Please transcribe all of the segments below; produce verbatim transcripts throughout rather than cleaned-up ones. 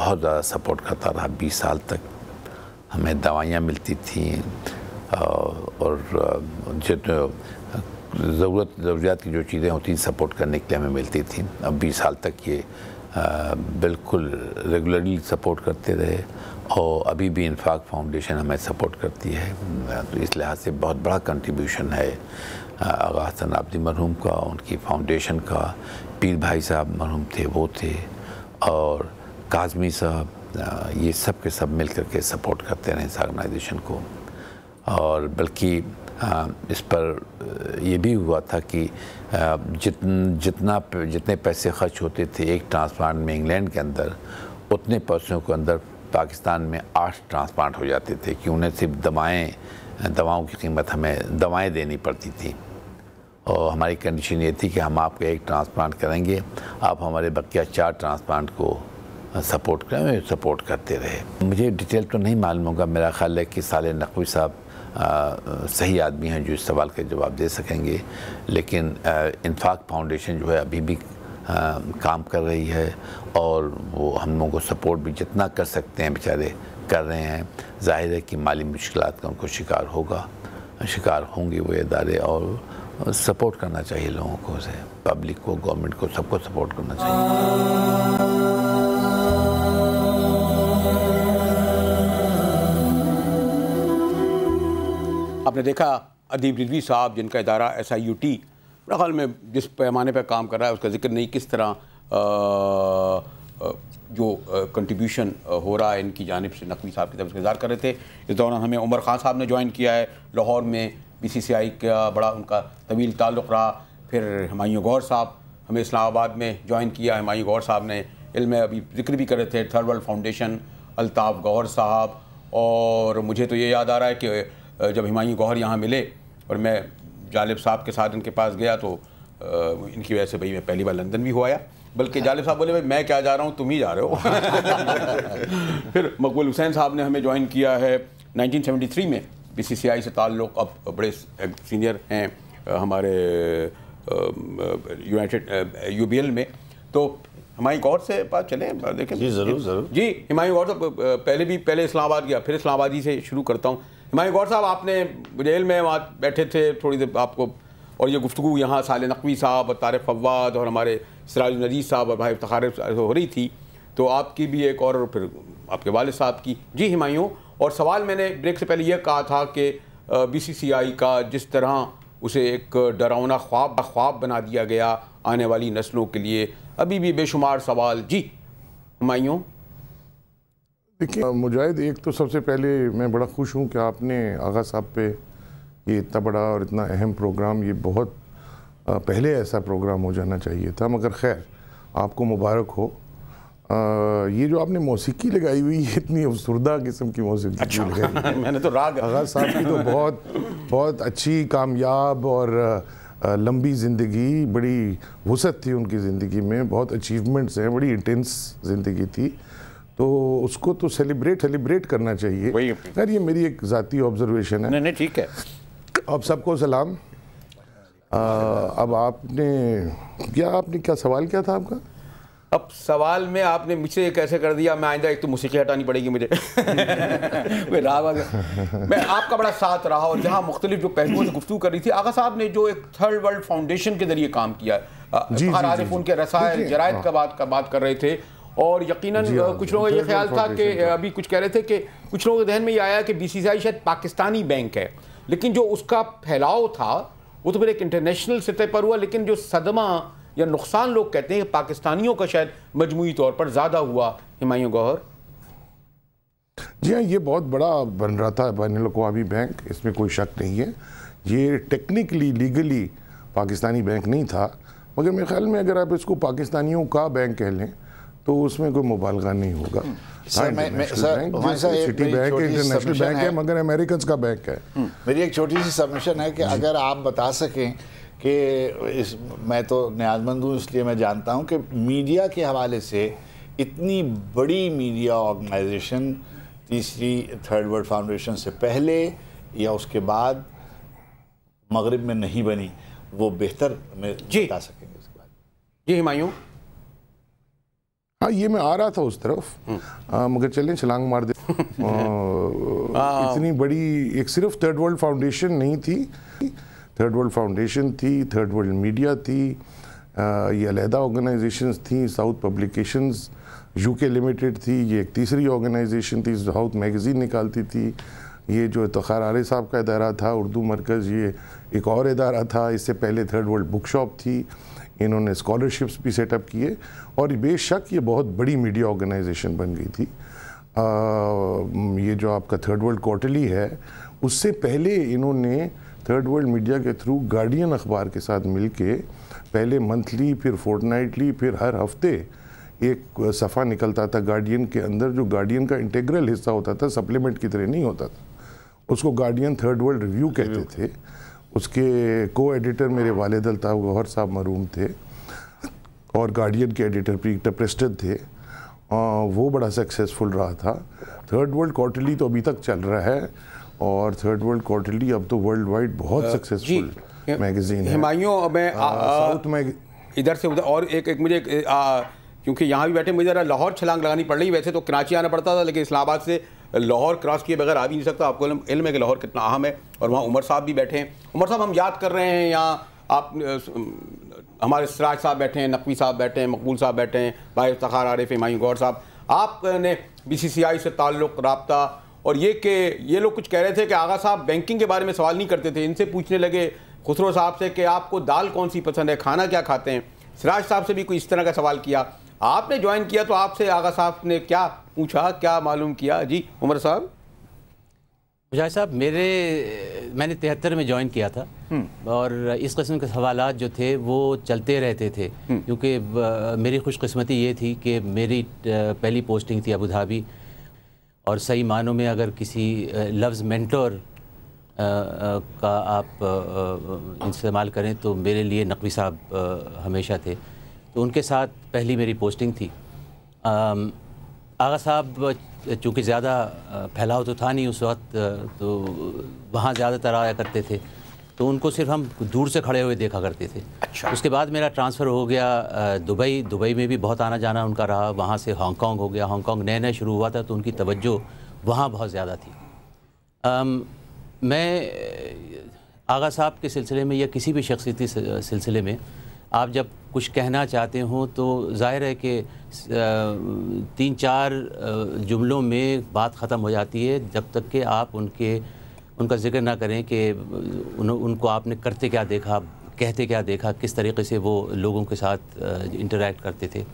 بہت زیادہ سپورٹ کرتا رہا. بیس سال تک ہمیں دوائیاں ملتی تھیں اور جو ضرورت ضروریات کی جو چیزیں ہوتی ہیں سپورٹ کرنے کے لیے ہمیں ملتی تھیں. اب بیس سال تک یہ بالکل ریگولرلی سپورٹ کرتے رہے اور ابھی بھی انفاق فاؤنڈیشن ہمیں سپورٹ کرتی ہے. تو اس لحاظ سے بہت بڑا کنٹریبیوشن ہے آغا حسن عابدی مرحوم کا, ان کی فاؤنڈیشن کا. پیر بھائی صاحب مرحوم تھے وہ تھے, اور کاظمی صاحب, یہ سب کے سب مل کر کے سپورٹ کرتے رہے اس آرگنائزیشن کو. اور بلکہ اس پر یہ بھی ہوا تھا کہ جتن جتنا جتنے پیسے خرچ ہوتے تھے ایک ٹرانسپلانٹ میں انگلینڈ کے اندر, اتنے پیسوں کے اندر پاکستان میں آٹھ ٹرانسپلانٹ ہو جاتے تھے, کہ انہیں صرف دوائیں دواؤں کی قیمت ہمیں دوائیں دینی پڑتی تھیں. اور ہماری کنڈیشن یہ تھی کہ ہم آپ کو ایک ٹرانسپلانٹ کریں گے, آپ ہمارے بقیہ چار ٹرانسپلانٹ کو سپورٹ کریں. سپورٹ کرتے رہے. مجھے ڈیٹیل تو نہیں معلوم ہوگا, میرا خیال ہے کہ صالح نقوی صاحب صحیح آدمی ہیں جو اس سوال کا جواب دے سکیں گے. لیکن انفاق فاؤنڈیشن جو ہے ابھی بھی کام کر رہی ہے, اور وہ ہم لوگوں کو سپورٹ بھی جتنا کر سکتے ہیں بیچارے کر رہے ہیں. ظاہر ہے کہ مالی مشکلات کا ان کو شکار ہوگا شکار ہوں گے وہ ادارے, اور سپورٹ کرنا چاہیے لوگوں کو, اسے پبلک کو, گورنمنٹ کو, سب کو سپورٹ کرنا چاہیے. آپ نے دیکھا ادیب رضوی صاحب, جن کا ادارہ ایس آئی یو ٹی میرے خیال میں جس پیمانے پہ کام کر رہا ہے اس کا ذکر نہیں, کس طرح جو کنٹریبیوشن ہو رہا ہے ان کی جانب سے. نقوی صاحب کی طرف سے اظہار کر رہے تھے. اس دوران ہمیں عمر خان صاحب نے جوائن کیا ہے لاہور میں, بی سی سی آئی کا بڑا ان کا طویل تعلق رہا. پھر ہمایوں گوہر صاحب ہمیں اسلام آباد میں جوائن کیا. ہمایوں گوہر صاحب نے علم ابھی ذکر بھی کر رہے تھے, third world foundation, Altaf Gohar Sahib. اور مجھے تو یہ یاد آ رہا ہے کہ جب ہمایوں گوہر یہاں ملے اور میں جالب صاحب کے ساتھ ان کے پاس گیا تو ان کی وجہ سے بھئی میں پہلی بار لندن بھی ہو آیا, بلکہ جالب صاحب بولے بھائی میں کیا جا رہا ہوں, تم ہی جا رہے ہو. پھر مقبول حسین صاحب نے ہمیں جوائن کیا ہے نائنٹین سیونٹی تھری میں, بی سی سی آئی سے تعلق, اب بڑے سینئر ہیں ہمارے یونائٹڈ یو بی ایل میں. تو ہمایوں گوہر سے بات چلیں, دیکھیں. جی ضرور ضرور. جی ہمایوں گوہر صاحب, پہلے بھی پہلے اسلام آباد گیا, پھر اسلام آبادی سے شروع کرتا ہوں. ہمایوں گوہر صاحب, آپ نے مجھے علم میں وہاں بیٹھے تھے تھوڑی دیر آپ کو, اور یہ گفتگو یہاں صالح نقوی صاحب اور طارق فواد اور ہمارے سراج النجیز صاحب اور بھائی افتخار ہو رہی تھی, تو آپ کی بھی ایک, اور پھر آپ کے والد صاحب کی. جی ہمایوں, اور سوال میں نے بریک سے پہلے یہ کہا تھا کہ بی سی سی آئی کا جس طرح اسے ایک ڈراؤنا خواب خواب بنا دیا گیا آنے والی نسلوں کے لیے, ابھی بھی بے شمار سوال. جی ہمایوں. دیکھیں مجاہد, ایک تو سب سے پہلے میں بڑا خوش ہوں کہ آپ نے آغا صاحب پہ یہ اتنا بڑا اور اتنا اہم پروگرام, یہ بہت پہلے ایسا پروگرام ہو جانا چاہیے تھا, مگر خیر آپ کو مبارک ہو. یہ جو آپ نے موسیقی لگائی ہوئی, یہ اتنی افسردہ قسم کی موسیقی لگائی. میں نے تو راگ آغا صاحب کی تو بہت بہت اچھی, کامیاب اور لمبی زندگی, بڑی وسعت تھی ان کی زندگی میں, بہت اچیومنٹس ہیں, بڑی انٹینس زندگی تھی, تو اس کو تو سیلیبریٹ سیلیبریٹ کرنا چاہیے. خیر یہ میری ایک ذاتی آبزرویشن ہے. نہیں نہیں ٹھیک ہے. اب سب کو سلام. اب آپ نے کیا آپ نے کیا سوال کیا تھا آپ کا؟ اب سوال میں آپ نے مجھ سے یہ کیسے کر دیا, میں آئندہ ایک تو موسیقی ہٹانی پڑے گی مجھے. میں آپ کا بڑا ساتھ رہا, اور جہاں مختلف جو پہلوؤں سے گفتگو کر رہی تھی. آغا صاحب نے جو ایک تھرڈ ورلڈ فاؤنڈیشن کے ذریعے کام کیا ہے, عارف ان کے رسائل جرائد کا بات کا بات کر رہے تھے, اور یقیناً کچھ لوگوں کا یہ خیال تھا کہ ابھی کچھ کہہ رہے تھے کہ کچھ لوگوں کے ذہن میں یہ آیا کہ بی سی سی آئی شاید پاکستانی بینک ہے, لیکن جو اس کا پھیلاؤ تھا وہ تو پھر ایک انٹرنیشنل سطح پر ہوا, لیکن جو صدمہ یا نقصان لوگ کہتے ہیں کہ پاکستانیوں کا شاید مجموعی طور پر زیادہ ہوا. ہمایوں گوہر. جی ہاں, یہ بہت بڑا بن رہا تھا بین الاقوامی بینک, اس میں کوئی شک نہیں ہے. یہ ٹیکنیکلی لیگلی پاکستانی بینک نہیں تھا, مگر میرے خیال میں اگر آپ اس کو پاکستانیوں کا بینک کہہ لیں تو اس میں کوئی مبالغہ نہیں ہوگا. سٹی بینک انٹرنیشنل بینک ہے, مگر امریکنز کا بینک ہے. میری ایک چھوٹی سی سبمیشن ہے کہ اگر آپ بتا سکیں کہ اس میں تو نیاز مند ہوں, اس لیے میں جانتا ہوں کہ میڈیا کے حوالے سے اتنی بڑی میڈیا آرگنائزیشن تیسری تھرڈ ورلڈ فاؤنڈیشن سے پہلے یا اس کے بعد مغرب میں نہیں بنی, وہ بہتر میں بتا سکیں گے اس کے بعد. جی ہمایوں. ہاں یہ میں آ رہا تھا اس طرف مگر چلیں چھلانگ مار دے. اتنی بڑی ایک صرف تھرڈ ورلڈ فاؤنڈیشن نہیں تھی, تھرڈ ورلڈ فاؤنڈیشن تھی, تھرڈ ورلڈ میڈیا تھی, یہ علیحدہ آرگنائزیشنز تھیں, south publications U K limited تھی, یہ ایک تیسری آرگنائزیشن تھی ساؤتھ میگزین نکالتی تھی, یہ جو افتخار عارف صاحب کا ادارہ تھا اردو مرکز یہ ایک اور ادارہ تھا, اس سے پہلے تھرڈ ورلڈ بک شاپ تھی, انہوں نے اسکالرشپس بھی سیٹ اپ کیے اور بے شک یہ بہت بڑی میڈیا آرگنائزیشن بن گئی تھی. یہ جو آپ کا تھرڈ ورلڈ کوارٹرلی ہے اس سے پہلے انہوں نے تھرڈ ورلڈ میڈیا کے تھرو گارڈین اخبار کے ساتھ مل کے پہلے منتھلی پھر فورٹ نائٹلی پھر ہر ہفتے ایک صفحہ نکلتا تھا گارڈین کے اندر جو گارڈین کا انٹیگرل حصہ ہوتا تھا, سپلیمنٹ کی طرح نہیں ہوتا تھا, اس کو گارڈین تھرڈ ورلڈ ریویو کہتے تھے. اس کے کو ایڈیٹر میرے والد الطاف گوہر صاحب مرحوم تھے اور گارڈین کے ایڈیٹر پیٹر پریسٹن تھے, وہ بڑا سکسیسفل رہا تھا. تھرڈ ورلڈ کوارٹرلی تو ابھی تک چل رہا ہے اور تھرڈ ورلڈ کوارٹرلی اب تو ورلڈ وائڈ بہت سکسیسفل میگزین ہے. ہمایوں میں ساؤتھ میں ادھر سے ادھر اور ایک ایک مجھے کیونکہ یہاں بھی بیٹھے مجھے ذرا لاہور چھلانگ لگانی پڑ رہی, ویسے تو کراچی آنا پڑتا تھا لیکن اسلام آباد سے لاہور کراس کیے بغیر آ بھی نہیں سکتا. آپ کو علم ہے کہ لاہور کتنا اہم ہے اور وہاں عمر صاحب بھی بیٹھے ہیں. عمر صاحب ہم یاد کر رہے ہیں یہاں آپ ہمارے سراج صاحب بیٹھے ہیں, نقوی صاحب بیٹھے ہیں, مقبول صاحب بیٹھے ہیں, بھائی افتخار عارف, ہمایوں گوہر صاحب. آپ نے بی سی سی آئی سے تعلق رابطہ اور یہ کہ یہ لوگ کچھ کہہ رہے تھے کہ آغا صاحب بینکنگ کے بارے میں سوال نہیں کرتے تھے, ان سے پوچھنے لگے خسرو صاحب سے کہ آپ کو دال کون سی پسند ہے, کھانا کیا کھاتے ہیں. سراج صاحب سے بھی کوئی اس طرح کا سوال کیا. آپ نے جوائن کیا تو آپ سے آغا صاحب نے کیا پوچھا, کیا معلوم کیا؟ جی عمر صاحب. مجاہد صاحب میرے میں نے تہتر میں جوائن کیا تھا اور اس قسم کے سوالات جو تھے وہ چلتے رہتے تھے کیونکہ میری خوش قسمتی یہ تھی کہ میری پہلی پوسٹنگ تھی ابوظہبی اور صحیح معنوں میں اگر کسی لفظ مینٹور کا آپ استعمال کریں تو میرے لیے نقوی صاحب ہمیشہ تھے, تو ان کے ساتھ پہلی میری پوسٹنگ تھی. آغا صاحب چونکہ زیادہ پھیلاؤ تو تھا نہیں اس وقت, تو وہاں زیادہ تر آیا کرتے تھے تو ان کو صرف ہم دور سے کھڑے ہوئے دیکھا کرتے تھے. اچھا. اس کے بعد میرا ٹرانسفر ہو گیا دبئی, دبئی میں بھی بہت آنا جانا ان کا رہا, وہاں سے ہانگ کانگ ہو گیا, ہانگ کانگ نئے نئے شروع ہوا تھا تو ان کی توجہ وہاں بہت زیادہ تھی. میں آغا صاحب کے سلسلے میں یا کسی بھی شخصیتی سلسلے میں آپ جب کچھ کہنا چاہتے ہوں تو ظاہر ہے کہ تین چار جملوں میں بات ختم ہو جاتی ہے جب تک کہ آپ ان کے ان کا ذکر نہ کریں کہ ان کو آپ نے کرتے کیا دیکھا, کہتے کیا دیکھا, کس طریقے سے وہ لوگوں کے ساتھ انٹریکٹ کرتے تھے.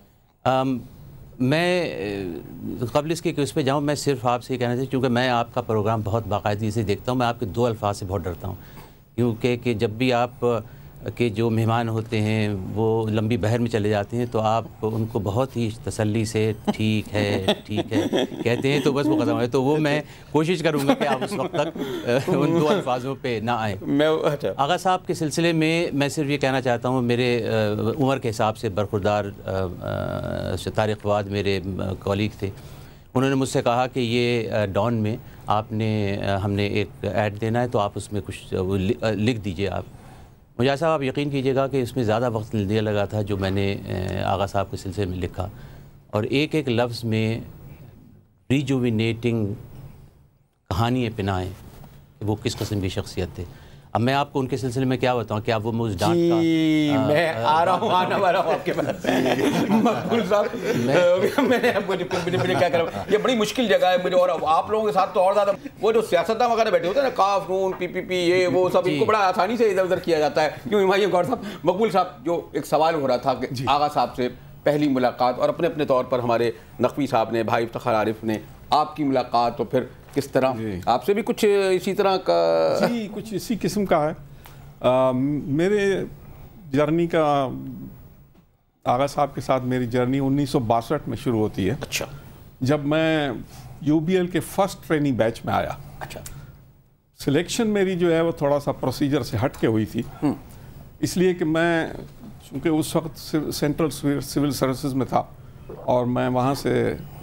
میں قبل اس کے کہ اس پہ جاؤں میں صرف آپ سے یہ کہنا چاہتا ہوں چونکہ میں آپ کا پروگرام بہت باقاعدگی سے دیکھتا ہوں, میں آپ کے دو الفاظ سے بہت ڈرتا ہوں کیونکہ کہ جب بھی آپ کے جو مہمان ہوتے ہیں وہ لمبی بحر میں چلے جاتے ہیں تو آپ ان کو بہت ہی تسلی سے ٹھیک ہے ٹھیک ہے کہتے ہیں تو بس وہ ختم ہے. تو وہ میں کوشش کروں گا کہ آپ اس وقت تک ان دو الفاظوں پہ نہ آئیں. میں آغا صاحب کے سلسلے میں میں صرف یہ کہنا چاہتا ہوں, میرے عمر کے حساب سے برخوردار طارق فواد میرے کولیگ تھے, انہوں نے مجھ سے کہا کہ یہ ڈان میں آپ نے ہم نے ایک ایڈ دینا ہے تو آپ اس میں کچھ لکھ دیجئے. آپ مجاہد صاحب آپ یقین کیجئے گا کہ اس میں زیادہ وقت دیا لگا تھا جو میں نے آغا صاحب کے سلسلے میں لکھا, اور ایک ایک لفظ میں ریجوینیٹنگ کہانی پناہیں کہ وہ کس قسم کی شخصیت تھے. اب میں آپ کو ان کے سلسلے میں کیا بتاؤں, کیا وہ مجھ ڈانٹ کا جی میں آ رہا ہوں آنا آ رہا ہوں آپ کے پاس. مقبول صاحب میں نے مجھے کیا کروں, یہ بڑی مشکل جگہ ہے مجھے, اور آپ لوگوں کے ساتھ تو اور زیادہ. وہ جو سیاستدان وغیرہ بیٹھے ہوتے ہیں نا, کاف نون پی پی پی یہ وہ سب, ان کو بڑا آسانی سے ادھر ادھر کیا جاتا ہے. کیوں ہمایوں گوہر صاحب, مقبول صاحب جو ایک سوال ہو رہا تھا کہ آغا صاحب سے پہلی ملاقات اور اپنے اپنے طور پر ہمارے نقوی صاحب نے, بھائی افتخار عارف نے آپ کی ملاقات تو پھر کس طرح, آپ سے بھی کچھ اسی طرح کا؟ جی کچھ اسی قسم کا ہے. میرے جرنی کا آغا صاحب کے ساتھ میری جرنی انیس سو باسٹھ میں شروع ہوتی ہے. اچھا. جب میں یو بی ایل کے فرسٹ ٹریننگ بیچ میں آیا. اچھا. سلیکشن میری جو ہے وہ تھوڑا سا پروسیجر سے ہٹ کے ہوئی تھی, اس لیے کہ میں چونکہ اس وقت سینٹرل سول سروسز میں تھا اور میں وہاں سے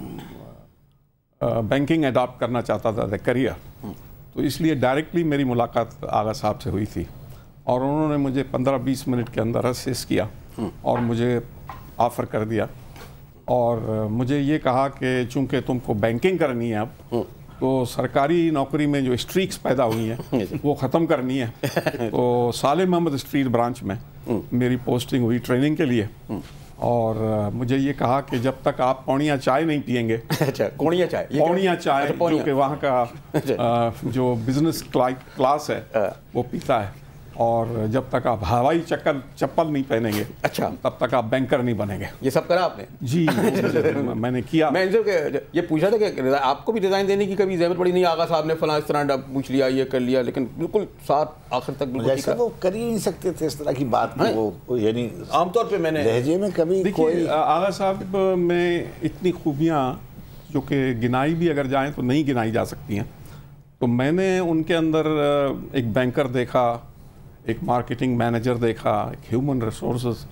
بینکنگ اڈاپٹ کرنا چاہتا تھا کریئر, تو اس لیے ڈائریکٹلی میری ملاقات آغا صاحب سے ہوئی تھی اور انہوں نے مجھے پندرہ بیس منٹ کے اندر اسیس کیا اور مجھے آفر کر دیا اور مجھے یہ کہا کہ چونکہ تم کو بینکنگ کرنی ہے اب تو سرکاری نوکری میں جو اسٹریکس پیدا ہوئی ہیں وہ ختم کرنی ہے. تو صالح محمد اسٹریٹ برانچ میں میری پوسٹنگ ہوئی ٹریننگ کے لیے, اور مجھے یہ کہا کہ جب تک آپ پونیاں چائے نہیں پئیں گے, اچھا کونیا چائے, پونیاں چائے جو کہ وہاں کا جو بزنس کلاس ہے وہ پیتا ہے, اور جب تک آپ ہوائی چکر چپل نہیں پہنیں گے اچھا تب تک آپ بینکر نہیں بنیں گے. یہ سب کرا آپ نے؟ جی میں نے کیا. میں یہ پوچھا تھا کہ آپ کو بھی ڈیزائن دینے کی کبھی زحمت پڑی؟ نہیں آغا صاحب نے فلاں اس طرح پوچھ لیا, یہ کر لیا, لیکن بالکل ساتھ آخر تک جیسے وہ کر ہی نہیں سکتے تھے اس طرح کی بات. وہ یعنی عام طور پہ میں نے لہجے میں کبھی کوئی آغا صاحب میں اتنی خوبیاں جو کہ گنائی بھی اگر جائیں تو نہیں گنائی جا سکتی ہیں. تو میں نے ان کے اندر ایک بینکر دیکھا, ایک مارکیٹنگ مینیجر دیکھا, ایک ہیومن ریسورسز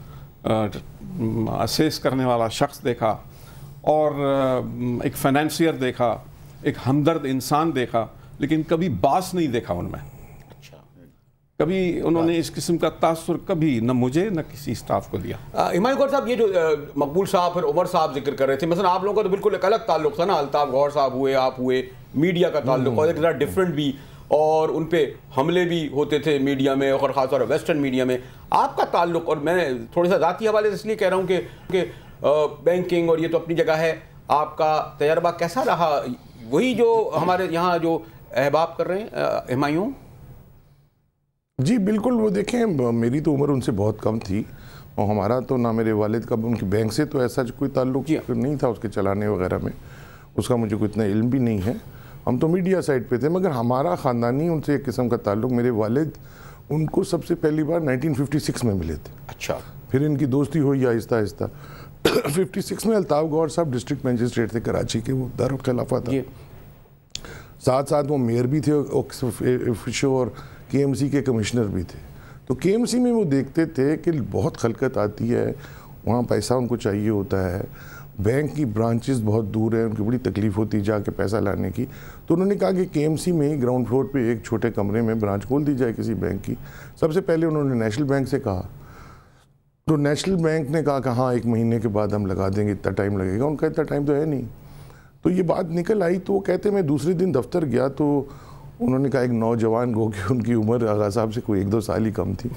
اسیس کرنے والا شخص دیکھا, اور ایک فائنینسیئر دیکھا, ایک ہمدرد انسان دیکھا, لیکن کبھی باس نہیں دیکھا ان میں. کبھی انہوں نے اس قسم کا تاثر کبھی نہ مجھے نہ کسی اسٹاف کو دیا. ہمایوں گور صاحب, یہ جو مقبول صاحب پھر عمر صاحب ذکر کر رہے تھے, مثلا آپ لوگوں کا تو بالکل ایک الگ تعلق تھا نا, الطاف غور صاحب ہوئے, آپ ہوئے, میڈیا کا تعلق اور ایک ذرا ڈفرینٹ بھی, اور ان پہ حملے بھی ہوتے تھے میڈیا میں, اور خاص طور ویسٹرن میڈیا میں. آپ کا تعلق, اور میں تھوڑا سا ذاتی حوالے سے اس لیے کہہ رہا ہوں کہ کہ بینکنگ اور یہ تو اپنی جگہ ہے, آپ کا تجربہ کیسا رہا؟ وہی جو ہمارے یہاں جو احباب کر رہے ہیں ہمایوں. جی بالکل, وہ دیکھیں میری تو عمر ان سے بہت کم تھی, اور ہمارا تو نہ میرے والد کا ان کی بینک سے تو ایسا کوئی تعلق نہیں تھا, اس کے چلانے وغیرہ میں اس کا مجھے کوئی اتنا علم بھی نہیں ہے. ہم تو میڈیا سائٹ پہ تھے, مگر ہمارا خاندانی ان سے ایک قسم کا تعلق, میرے والد ان کو سب سے پہلی بار نائنٹین ففٹی سکس میں ملے تھے. اچھا. پھر ان کی دوستی ہوئی آہستہ آہستہ. ففٹی سکس میں الطاف غور صاحب ڈسٹرکٹ مجسٹریٹ تھے کراچی کے, وہ دارالخلافہ تھا. ساتھ ساتھ وہ میئر بھی تھے اوفیشو, اور کے ایم سی کے کمشنر بھی تھے. تو کے ایم سی میں وہ دیکھتے تھے کہ بہت خلقت آتی ہے, وہاں پیسہ ان کو چاہیے ہوتا ہے, بینک کی برانچز بہت دور ہیں, ان کی بڑی تکلیف ہوتی جا کے پیسہ لانے کی. تو انہوں نے کہا کہ کے ایم سی میں ہی گراؤنڈ فلور پہ ایک چھوٹے کمرے میں برانچ کھول دی جائے کسی بینک کی. سب سے پہلے انہوں نے نیشنل بینک سے کہا, تو نیشنل بینک نے کہا کہ ہاں ایک مہینے کے بعد ہم لگا دیں گے, اتنا ٹائم لگے گا. ان کا اتنا ٹائم تو ہے نہیں. تو یہ بات نکل آئی, تو وہ کہتے میں دوسرے دن دفتر گیا تو انہوں نے کہا ایک نوجوان گو کہ ان کی عمر آغا صاحب سے کوئی ایک دو سال ہی کم تھی,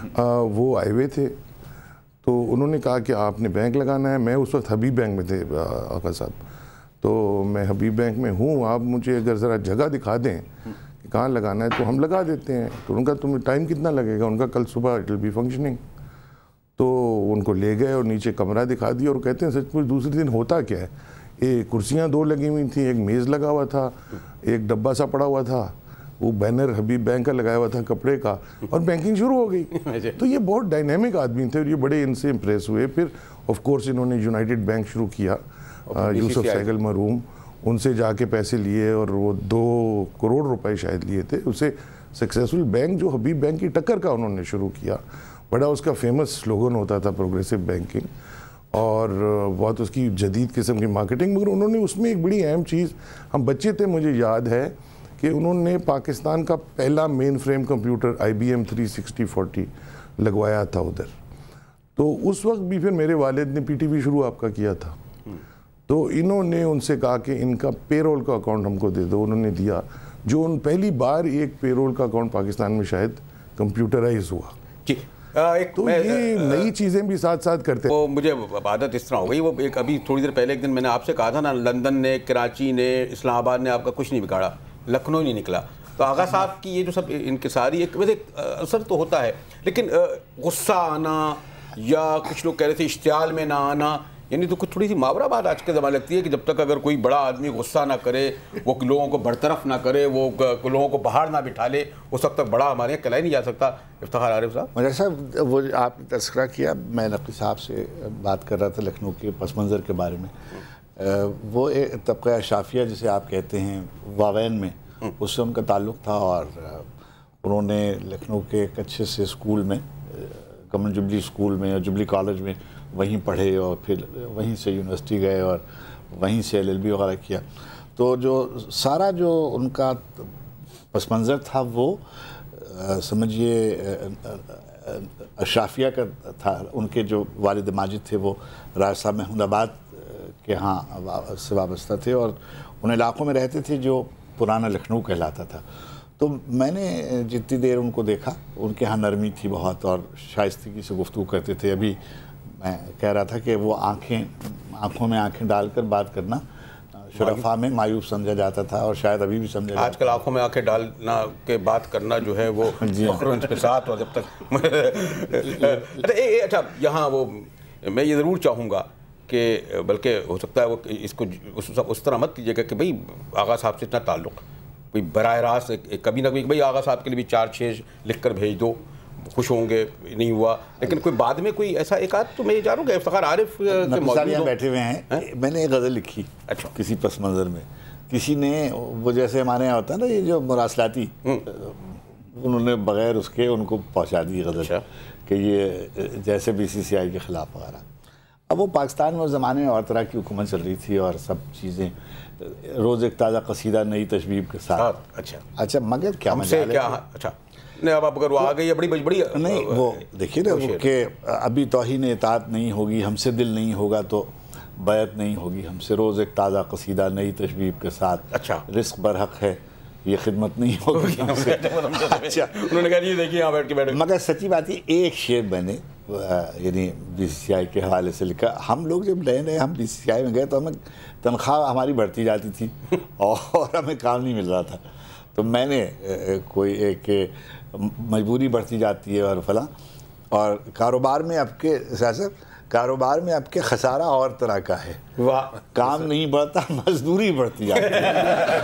وہ آئے ہوئے تھے. تو انہوں نے کہا کہ آپ نے بینک لگانا ہے. میں اس وقت حبیب بینک میں تھے آغا صاحب, تو میں حبیب بینک میں ہوں, آپ مجھے اگر ذرا جگہ دکھا دیں کہ کہاں لگانا ہے تو ہم لگا دیتے ہیں. تو ان کا تمہیں ٹائم کتنا لگے گا؟ ان کا کل صبح اٹ ول بی فنکشننگ. تو ان کو لے گئے اور نیچے کمرہ دکھا دیا, اور کہتے ہیں سچ مچ دوسرے دن ہوتا کیا ہے, یہ کرسیاں دو لگی ہوئی تھیں, ایک میز لگا ہوا تھا, ایک ڈبہ سا پڑا ہوا تھا, وہ بینر حبیب بینک کا لگایا ہوا تھا کپڑے کا, اور بینکنگ شروع ہو گئی. تو یہ بہت ڈائنامک آدمی تھے, اور یہ بڑے ان سے امپریس ہوئے. پھر آف کورس انہوں نے یونائٹڈ بینک شروع کیا, یوسف سیگل مرحوم, ان سے جا کے پیسے لیے, اور وہ دو کروڑ روپے شاید لیے تھے. اسے سکسیسفل بینک جو حبیب بینک کی ٹکر کا انہوں نے شروع کیا. بڑا اس کا فیمس سلوگن ہوتا تھا پروگریسو بینکنگ, اور بہت اس کی جدید قسم کی مارکیٹنگ. مگر انہوں نے اس میں ایک بڑی اہم چیز, ہم بچے تھے, مجھے یاد ہے کہ انہوں نے پاکستان کا پہلا mainframe computer I B M three sixty forty لگوایا تھا ادھر. تو اس وقت بھی پھر میرے والد نے پی ٹی وی شروع آپ کا کیا تھا. تو انہوں نے ان سے کہا کہ ان کا پے رول کا اکاؤنٹ ہم کو دے دو. انہوں نے دیا, جو ان پہلی بار ایک پے رول کا اکاؤنٹ پاکستان میں شاید کمپیوٹرائز ہوا. جی, تو یہ نئی چیزیں بھی ساتھ ساتھ کرتے ہیں. وہ مجھے عادت اس طرح ہو گئی, وہ ایک ابھی تھوڑی دیر پہلے ایک دن میں نے آپ سے کہا تھا نا, لندن نے, کراچی نے, اسلام آباد نے آپ کا کچھ نہیں بگاڑا, لکھنؤ نہیں نکلا. تو آغا صاحب کی یہ جو سب انکساری ایک ویسے اثر تو ہوتا ہے, لیکن غصہ آنا یا کچھ لوگ کہہ رہے تھے اشتعال میں نہ آنا, یعنی تو کچھ تھوڑی سی ماورا بات آج کے زمانے لگتی ہے کہ جب تک اگر کوئی بڑا آدمی غصہ نہ کرے, وہ لوگوں کو برطرف نہ کرے, وہ لوگوں کو باہر نہ بٹھا لے, اس وقت تک بڑا ہمارے یہاں کہلائی نہیں جا سکتا. افتخار عارف صاحب. مجھے صاحب وہ آپ نے تذکرہ کیا, میں نقوی صاحب سے بات کر رہا تھا لکھنؤ کے پس منظر کے بارے میں. وہ ایک طبقہ اشرافیہ جسے آپ کہتے ہیں واوین میں, اس سے ان کا تعلق تھا, اور انہوں نے لکھنؤ کے ایک اچھے سے اسکول میں, گورنمنٹ جبلی اسکول میں اور جبلی کالج میں وہیں پڑھے, اور پھر وہیں سے یونیورسٹی گئے, اور وہیں سے ایل ایل بی وغیرہ کیا. تو جو سارا جو ان کا پس منظر تھا وہ سمجھیے اشرافیہ کا تھا. ان کے جو والد ماجد تھے وہ راج صاحب محمود آباد کے ہاں سے وابستہ تھے اور ان علاقوں میں رہتے تھے جو پرانا لکھنؤ کہلاتا تھا. تو میں نے جتنی دیر ان کو دیکھا ان کے ہاں نرمی تھی بہت اور شائستگی سے گفتگو کرتے تھے. ابھی میں کہہ رہا تھا کہ وہ آنکھیں آنکھوں میں آنکھیں ڈال کر بات کرنا شرفا میں مایوب سمجھا جاتا تھا اور شاید ابھی بھی سمجھا جاتا ہے. آج کل آنکھوں میں آنکھیں ڈالنا کے بات کرنا جو ہے وہ فخر کے ساتھ اور جب تک اچھا یہاں وہ میں یہ ضرور چاہوں گا کہ بلکہ ہو سکتا ہے وہ اس کو اس طرح مت کیجیے گا کہ بھئی آغا صاحب سے اتنا تعلق کوئی براہ راست کبھی نہ کبھی بھئی آغا صاحب کے لیے بھی چار چھ لکھ کر بھیج دو, خوش ہوں گے, نہیں ہوا. لیکن کوئی بعد میں کوئی ایسا ایک آدھ تو میں یہ جانوں گا افتخار عارف کے موجود بیٹھے ہوئے ہیں. میں نے ایک غزل لکھی اچھا کسی پس منظر میں, کسی نے وہ جیسے ہمارے یہاں ہوتا ہے نا یہ جو مراسلاتی, انہوں نے بغیر اس کے ان کو پہنچا دی غزل کہ یہ جیسے بی سی سی آئی کے خلاف وغیرہ. اب وہ پاکستان میں اس زمانے میں اور طرح کی حکومت چل رہی تھی اور سب چیزیں روز ایک تازہ قصیدہ نئی تشبیب کے ساتھ. اچھا اچھا مگر کیا مجال ہے اچھا نہیں اب اگر وہ آ گئی ہے بڑی بڑی نہیں وہ دیکھیے نا کہ ابھی توہین اطاعت نہیں ہوگی, ہم سے دل نہیں ہوگا تو بیعت نہیں ہوگی, ہم سے روز ایک تازہ قصیدہ نئی تشبیب کے ساتھ. اچھا رزق برحق ہے یہ خدمت نہیں ہوگی ہم سے. اچھا انہوں نے کہا یہ دیکھیے یہاں بیٹھ کے بیٹھے. مگر سچی بات ہے ایک شعر میں نے یعنی بی سی سی آئی کے حوالے سے لکھا. ہم لوگ جب نئے نئے ہم بی سی سی آئی میں گئے تو ہمیں تنخواہ ہماری بڑھتی جاتی تھی اور ہمیں کام نہیں مل رہا تھا. تو میں نے کوئی ایک مجبوری بڑھتی جاتی ہے اور فلاں, اور کاروبار میں اب کے سیاست کاروبار میں اب کے خسارہ اور طرح کا ہے. کام نہیں بڑھتا, مزدوری بڑھتی جاتی ہے.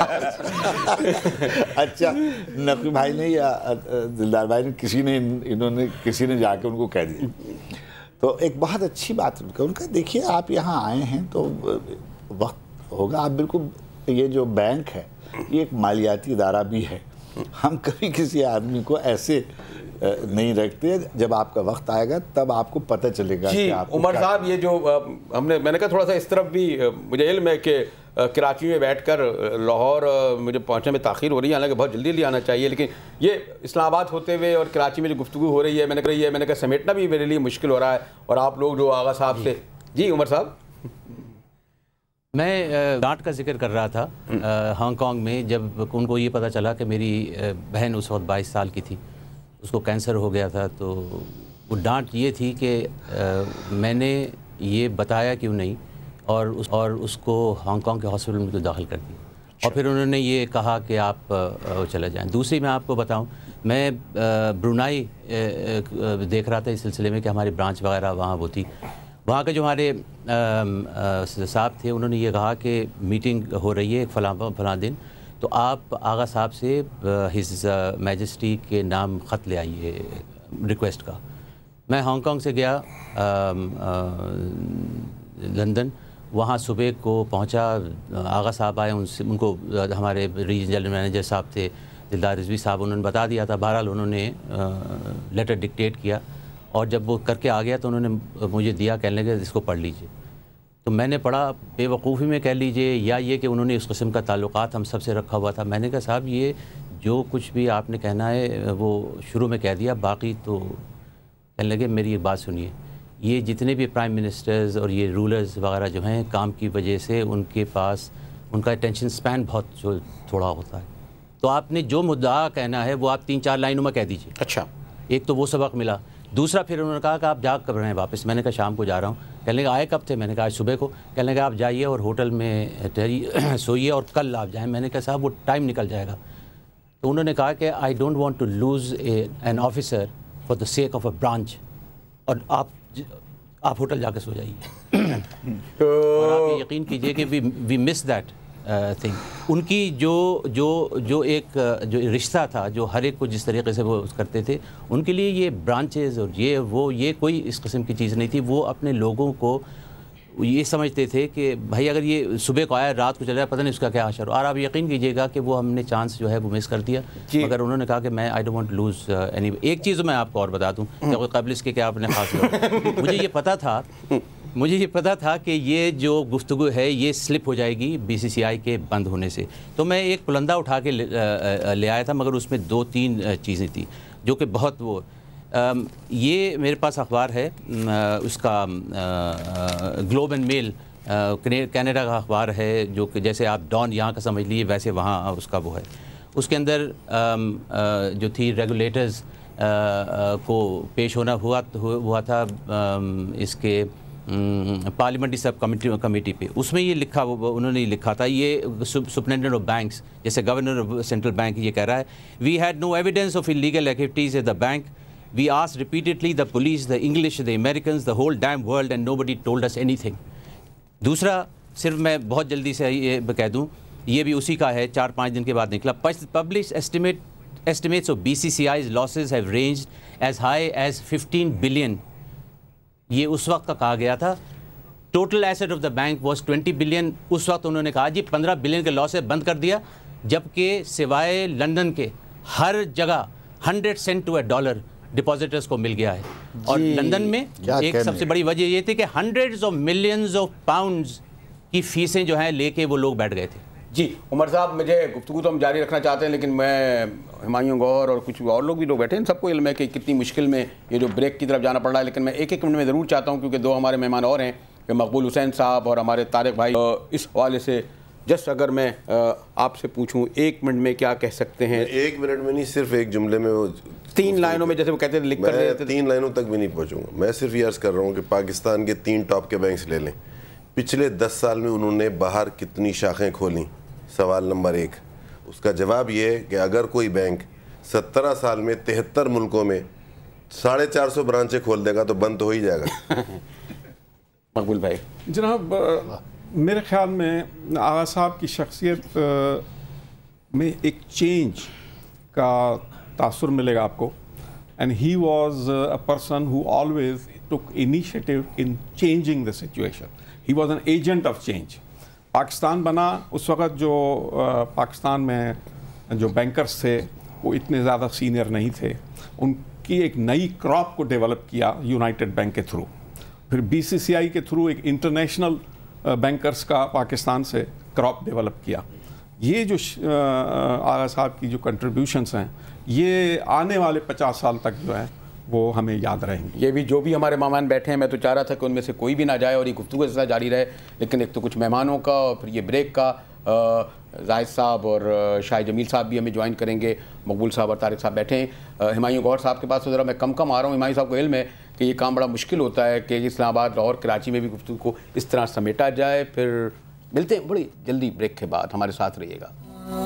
اچھا نقوی بھائی نے یا دلدار بھائی نے کسی نے انہوں نے کسی نے جا کے ان کو کہہ دیا تو ایک بہت اچھی بات ان کا ان کا دیکھیے آپ یہاں آئے ہیں تو وقت ہوگا. آپ بالکل یہ جو بینک ہے یہ ایک مالیاتی ادارہ بھی ہے. ہم کبھی کسی آدمی کو ایسے نہیں رکھتے, جب آپ کا وقت آئے گا تب آپ کو پتہ چلے گا. جی عمر صاحب یہ جو ہم نے میں نے کہا تھوڑا سا اس طرف بھی مجھے علم ہے کہ کراچی میں بیٹھ کر لاہور مجھے پہنچنے میں تاخیر ہو رہی ہے, حالانکہ بہت جلدی جلدی آنا چاہیے, لیکن یہ اسلام آباد ہوتے ہوئے اور کراچی میں جو گفتگو ہو رہی ہے میں نے کہا یہ میں نے کہا سمیٹنا بھی میرے لیے مشکل ہو رہا ہے. اور آپ لوگ جو آغا صاحب سے جی عمر صاحب میں ڈانٹ کا ذکر کر رہا تھا ہانگ کانگ میں جب ان کو یہ پتہ چلا کہ میری بہن اس وقت بائیس سال کی تھی, اس کو کینسر ہو گیا تھا. تو وہ ڈانٹ یہ تھی کہ میں نے یہ بتایا کیوں نہیں اور اس اور اس کو ہانگ کانگ کے ہاسپٹل میں تو داخل کر دیا, اور پھر انہوں نے یہ کہا کہ آپ چلے جائیں. دوسری میں آپ کو بتاؤں, میں برونائی دیکھ رہا تھا اس سلسلے میں کہ ہماری برانچ وغیرہ وہاں وہ تھی. وہاں کے جو ہمارے صاحب تھے انہوں نے یہ کہا کہ میٹنگ ہو رہی ہے ایک فلاں فلاں دن, تو آپ آغا صاحب سے ہز میجسٹی کے نام خط لے آئیے ریکویسٹ کا. میں ہانگ کانگ سے گیا لندن, وہاں صبح کو پہنچا, آغا صاحب آئے, ان سے ان کو ہمارے ریجنل جنرل مینیجر صاحب تھے دلدار رضوی صاحب, انہوں نے بتا دیا تھا. بہرحال انہوں نے لیٹر ڈکٹیٹ کیا اور جب وہ کر کے آ گیا تو انہوں نے مجھے دیا, کہنے لگے اس کو پڑھ لیجئے. تو میں نے پڑھا, بے وقوفی میں کہہ لیجئے یا یہ کہ انہوں نے اس قسم کا تعلقات ہم سب سے رکھا ہوا تھا. میں نے کہا صاحب یہ جو کچھ بھی آپ نے کہنا ہے وہ شروع میں کہہ دیا, باقی تو کہنے لگے میری ایک بات سنیے, یہ جتنے بھی پرائم منسٹرز اور یہ رولرز وغیرہ جو ہیں کام کی وجہ سے ان کے پاس ان کا اٹینشن سپین بہت جو تھوڑا ہوتا ہے. تو آپ نے جو مدعا کہنا ہے وہ آپ تین چار لائنوں میں کہہ دیجئے. اچھا ایک تو وہ سبق ملا. دوسرا پھر انہوں نے کہا کہ آپ جا کب رہے ہیں واپس. میں نے کہا شام کو جا رہا ہوں. کہنے لگا آئے کب تھے؟ میں نے کہا آج صبح کو. کہنے لگا آپ جائیے اور ہوٹل میں ٹھہری سوئیے اور کل آپ جائیں. میں نے کہا صاحب وہ ٹائم نکل جائے گا. تو انہوں نے کہا کہ I don't want to lose a an officer for the sake of a branch, اور آپ آپ ہوٹل جا کے سو جائیے. اور آپ یہ یقین کیجئے کہ وی وی مس دیٹ تھنگ. ان کی جو جو جو ایک جو رشتہ تھا جو ہر ایک کو جس طریقے سے وہ کرتے تھے, ان کے لیے یہ برانچز اور یہ وہ یہ کوئی اس قسم کی چیز نہیں تھی. وہ اپنے لوگوں کو یہ سمجھتے تھے کہ بھائی اگر یہ صبح کو آیا رات کو چلا جائے پتہ نہیں اس کا کیا اشر ہو. اور آپ یقین کیجئے گا کہ وہ ہم نے چانس جو ہے وہ مس کر دیا. مگر انہوں نے کہا کہ میں I don't want lose any. ایک چیز میں آپ کو اور بتا دوں کہ قبل اس کے کیا آپ نے خاص مجھے یہ پتہ تھا مجھے یہ پتہ تھا کہ یہ جو گفتگو ہے یہ سلپ ہو جائے گی بی سی سی آئی کے بند ہونے سے. تو میں ایک پلندہ اٹھا کے لے آیا تھا, مگر اس میں دو تین چیزیں تھیں جو کہ بہت وہ یہ میرے پاس اخبار ہے اس کا گلوب اینڈ میل کینیڈا کا اخبار ہے جو کہ جیسے آپ ڈان یہاں کا سمجھ لیجیے ویسے وہاں اس کا وہ ہے. اس کے اندر جو تھی ریگولیٹرز کو پیش ہونا ہوا ہوا تھا اس کے پارلیمنٹری سب کمیٹی کمیٹی پہ. اس میں یہ لکھا انہوں نے یہ لکھا تھا, یہ سپرنٹینڈنٹ آف بینکس جیسے گورنر آف سینٹرل بینک یہ کہہ رہا ہے, we had no evidence of illegal activities at the bank, we آس repeatedly the police, the English, the Americans, the whole damn world and nobody told us anything. دوسرا صرف میں بہت جلدی سے یہ کہہ دوں, یہ بھی اسی کا ہے, چار پانچ دن کے بعد نکلا. Publish estimate estimates of B C C I's losses have ranged as high as fifteen billion. یہ اس وقت کا کہا گیا تھا. Total asset of the bank was twenty billion. اس وقت انہوں نے کہا جی پندرہ بلین کے لاس بند کر دیا, جبکہ سوائے لندن کے ہر جگہ hundred cent to a dollar depositors کو مل گیا ہے. اور لندن میں ایک سب سے بڑی وجہ یہ تھی کہ hundreds of millions of pounds کی فیسیں جو ہیں لے کے وہ لوگ بیٹھ گئے تھے. جی عمر صاحب, مجھے گفتگو تو ہم جاری رکھنا چاہتے ہیں, لیکن میں ہمایوں گور اور کچھ اور لوگ بھی لوگ بیٹھے ہیں, سب کو علم ہے کہ کتنی مشکل میں یہ جو بریک کی طرف جانا پڑ رہا ہے. لیکن میں ایک ایک منٹ میں ضرور چاہتا ہوں, کیونکہ دو ہمارے مہمان اور ہیں, کہ مقبول حسین صاحب اور ہمارے طارق بھائی, اس حوالے سے جسٹ اگر میں آپ سے پوچھوں ایک منٹ میں کیا کہہ سکتے ہیں؟ ایک منٹ میں نہیں, صرف ایک جملے میں, تین لائنوں میں, جیسے وہ کہتے ہیں لکھ کر میں تین لائنوں تک بھی نہیں پہنچوں گا. میں صرف یہ عرض کر رہا ہوں کہ پاکستان کے تین ٹاپ کے بینکس لے لیں, پچھلے دس سال میں انہوں نے باہر کتنی شاخیں کھولیں؟ سوال نمبر ایک. اس کا جواب یہ ہے کہ اگر کوئی بینک سترہ سال میں تہتر ملکوں میں ساڑھے چار سو برانچیں کھول دے گا تو بند تو ہو ہی جائے گا. مقبول بھائی. جناب میرے خیال میں آغا صاحب کی شخصیت میں ایک چینج کا تاثر ملے گا آپ کو, and he was a person who always took initiative in changing the situation. He was an agent of change. Pakistan بنا اس وقت جو پاکستان میں جو بینکرز تھے وہ اتنے زیادہ سینئر نہیں تھے, ان کی ایک نئی کراپ کو ڈیولپ کیا یونائٹڈ بینک کے تھرو, پھر بی سی سی آئی کے تھرو ایک انٹرنیشنل بینکرز کا پاکستان سے کراپ ڈیولپ کیا. یہ جو آغا صاحب کی جو کنٹریبیوشنس ہیں یہ آنے والے پچاس سال تک جو ہے وہ ہمیں یاد رہیں گے. یہ بھی جو بھی ہمارے مہمان بیٹھے ہیں, میں تو چاہ رہا تھا کہ ان میں سے کوئی بھی نہ جائے اور یہ گفتگو اس طرح جاری رہے, لیکن ایک تو کچھ مہمانوں کا اور پھر یہ بریک کا, زاہد صاحب اور شاہ جمیل صاحب بھی ہمیں جوائن کریں گے, مقبول صاحب اور طارق صاحب بیٹھے ہیں. ہمایوں گور صاحب کے پاس تو ذرا میں کم کم آ رہا ہوں. ہمایوں صاحب کو علم ہے کہ یہ کام بڑا مشکل ہوتا ہے کہ اسلام آباد, لاہور, کراچی میں بھی گفتگو کو اس طرح سمیٹا جائے. پھر ملتے ہیں بڑی جلدی بریک کے بعد, ہمارے ساتھ رہیے گا.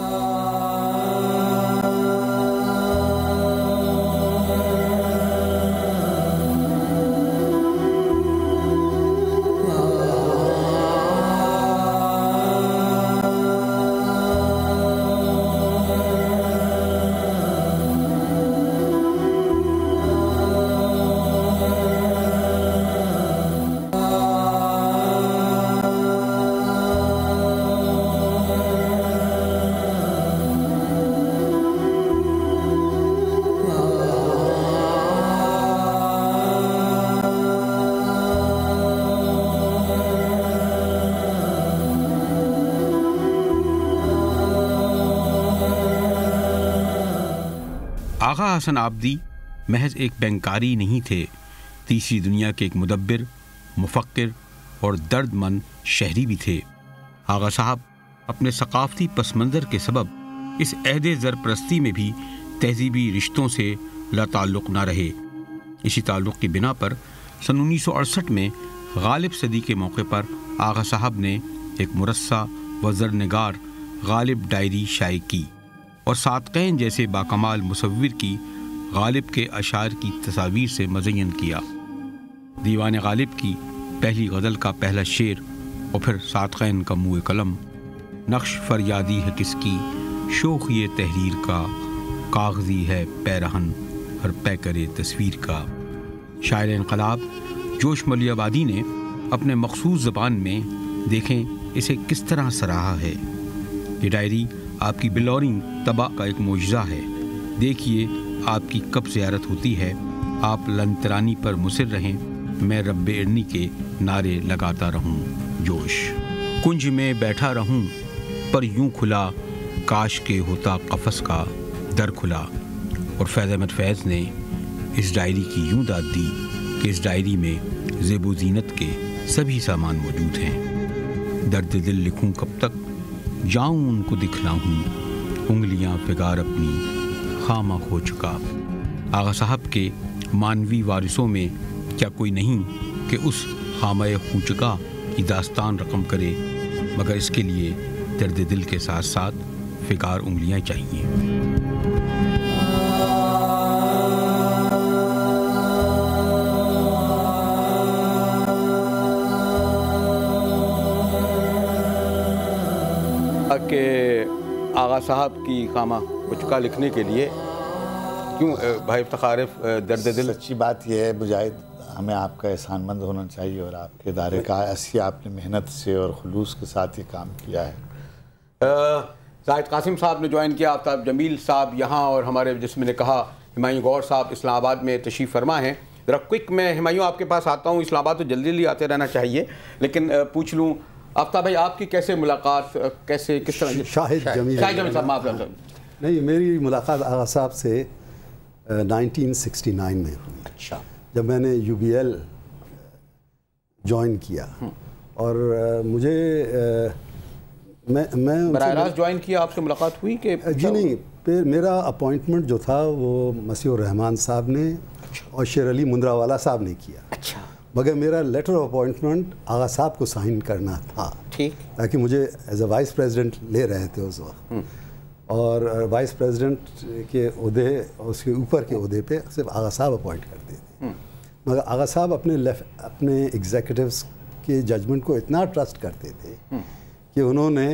آغا حسن آبدی محض ایک بینکاری نہیں تھے, تیسری دنیا کے ایک مدبر, مفکر اور درد مند شہری بھی تھے. آغا صاحب اپنے ثقافتی پس منظر کے سبب اس عہد زرپرستی میں بھی تہذیبی رشتوں سے لا تعلق نہ رہے. اسی تعلق کی بنا پر سن انیس سو اڑسٹھ میں غالب صدی کے موقع پر آغا صاحب نے ایک مرصع و زرنگار غالب ڈائری شائع کی اور صادقین جیسے باکمال مصور کی غالب کے اشعار کی تصاویر سے مزین کیا. دیوان غالب کی پہلی غزل کا پہلا شعر اور پھر صادقین کا منہ قلم, نقش فریادی ہے کس کی شوخی تحریر کا, کاغذی ہے پیرہن ہر پیکر تصویر کا. شاعر انقلاب جوش ملی آبادی نے اپنے مخصوص زبان میں دیکھیں اسے کس طرح سراہا ہے. یہ ڈائری آپ کی بلورنگ طبع کا ایک معجزہ ہے. دیکھیے آپ کی کب زیارت ہوتی ہے, آپ لنترانی پر مصر رہیں, میں رب ارنی کے نعرے لگاتا رہوں. جوش کنج میں بیٹھا رہوں پر یوں کھلا, کاش کے ہوتا قفس کا در کھلا. اور فیض احمد فیض نے اس ڈائری کی یوں داد دی کہ اس ڈائری میں زیب و زینت کے سبھی سامان موجود ہیں. दर्द दिल लिखूं कब तक, जाऊं उनको दिखलाऊं, उंगलियां फिगार अपनी खामा खो चुका। आगा साहब के मानवी वारिसों में क्या कोई नहीं कि उस खामा खो चुका की दास्तान रकम करे, मगर इसके लिए दर्द दिल के साथ साथ फिगार उंगलियां चाहिए। کہ آغا صاحب کی خامہ کچکا لکھنے کے لیے کیوں بھائی افتخارف درد دل؟ سچی بات یہ ہے مجاہد، ہمیں آپ کا احسان مند ہونا چاہیے اور آپ کے ادارے کا ایسی آپ نے محنت سے اور خلوص کے ساتھ یہ کام کیا ہے۔ زاہد قاسم صاحب نے جوائن کیا، آفتاب جمیل صاحب یہاں، اور ہمارے جس میں نے کہا ہمایوں گور صاحب اسلام آباد میں تشریف فرما ہیں۔ ذرا کوئک میں ہمایوں آپ کے پاس آتا ہوں، اسلام آباد تو جلدی جلدی آتے رہنا چاہیے، لیکن پوچھ لوں آفتاب بھائی آپ کی کیسے ملاقات، کیسے کس طرح؟ شاہد جمیل شاہد جمیل صاحب معاف نہیں، میری ملاقات آغا صاحب سے نائنٹین سکسٹی نائن میں ہوئی۔ اچھا، جب میں نے یو بی ایل جوائن کیا، اور مجھے میں میں براہ راست جوائن کیا، آپ سے ملاقات ہوئی کہ؟ جی نہیں، پھر میرا اپوائنٹمنٹ جو تھا وہ مسیح الرحمان صاحب نے اور شیر علی مندرا والا صاحب نے کیا۔ اچھا، مگر میرا لیٹر آف اپوائنٹمنٹ آغا صاحب کو سائن کرنا تھا، ٹھیک، تاکہ مجھے ایز اے وائس پریزیڈنٹ لے رہے تھے اس وقت، اور وائس پریزیڈنٹ کے عہدے اور اس کے اوپر کے عہدے پہ صرف آغا صاحب اپوائنٹ کرتے تھے، مگر آغا صاحب اپنے اپنے ایگزیکٹوز کے ججمنٹ کو اتنا ٹرسٹ کرتے تھے کہ انہوں نے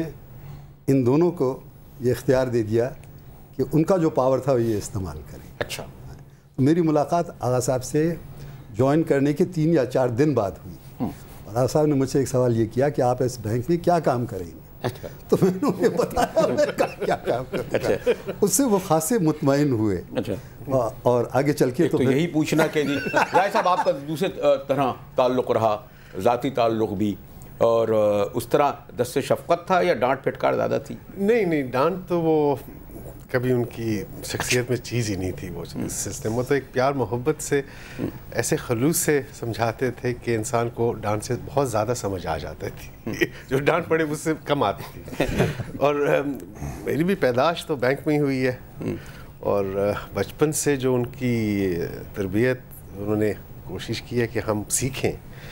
ان دونوں کو یہ اختیار دے دیا کہ ان کا جو پاور تھا وہ یہ استعمال کریں۔ اچھا، میری ملاقات آغا صاحب سے جوائن کرنے کے تین یا چار دن بعد ہوئی، اور آغا صاحب نے مجھ سے ایک سوال یہ کیا کہ آپ اس بینک میں کیا کام کریں گے؟ تو میں نے انہیں بتایا میں کیا کام کروں گا۔ اس سے وہ خاصے مطمئن ہوئے، اور آگے چل کے تو یہی پوچھنا کہ جی رائے صاحب آپ کا دوسرے طرح تعلق رہا، ذاتی تعلق بھی، اور اس طرح دست شفقت تھا یا ڈانٹ پھٹکار زیادہ تھی؟ نہیں نہیں، ڈانٹ تو وہ کبھی ان کی شخصیت میں چیز ہی نہیں تھی، وہ سسٹم وہ تو ایک پیار محبت سے ایسے خلوص سے سمجھاتے تھے کہ انسان کو ڈانٹ سے بہت زیادہ سمجھ آ جاتی تھی، جو ڈانٹ پڑے اس سے کم آتی تھی۔ اور میری بھی پیدائش تو بینک میں ہی ہوئی ہے، اور بچپن سے جو ان کی تربیت انہوں نے کوشش کی ہے کہ ہم سیکھیں،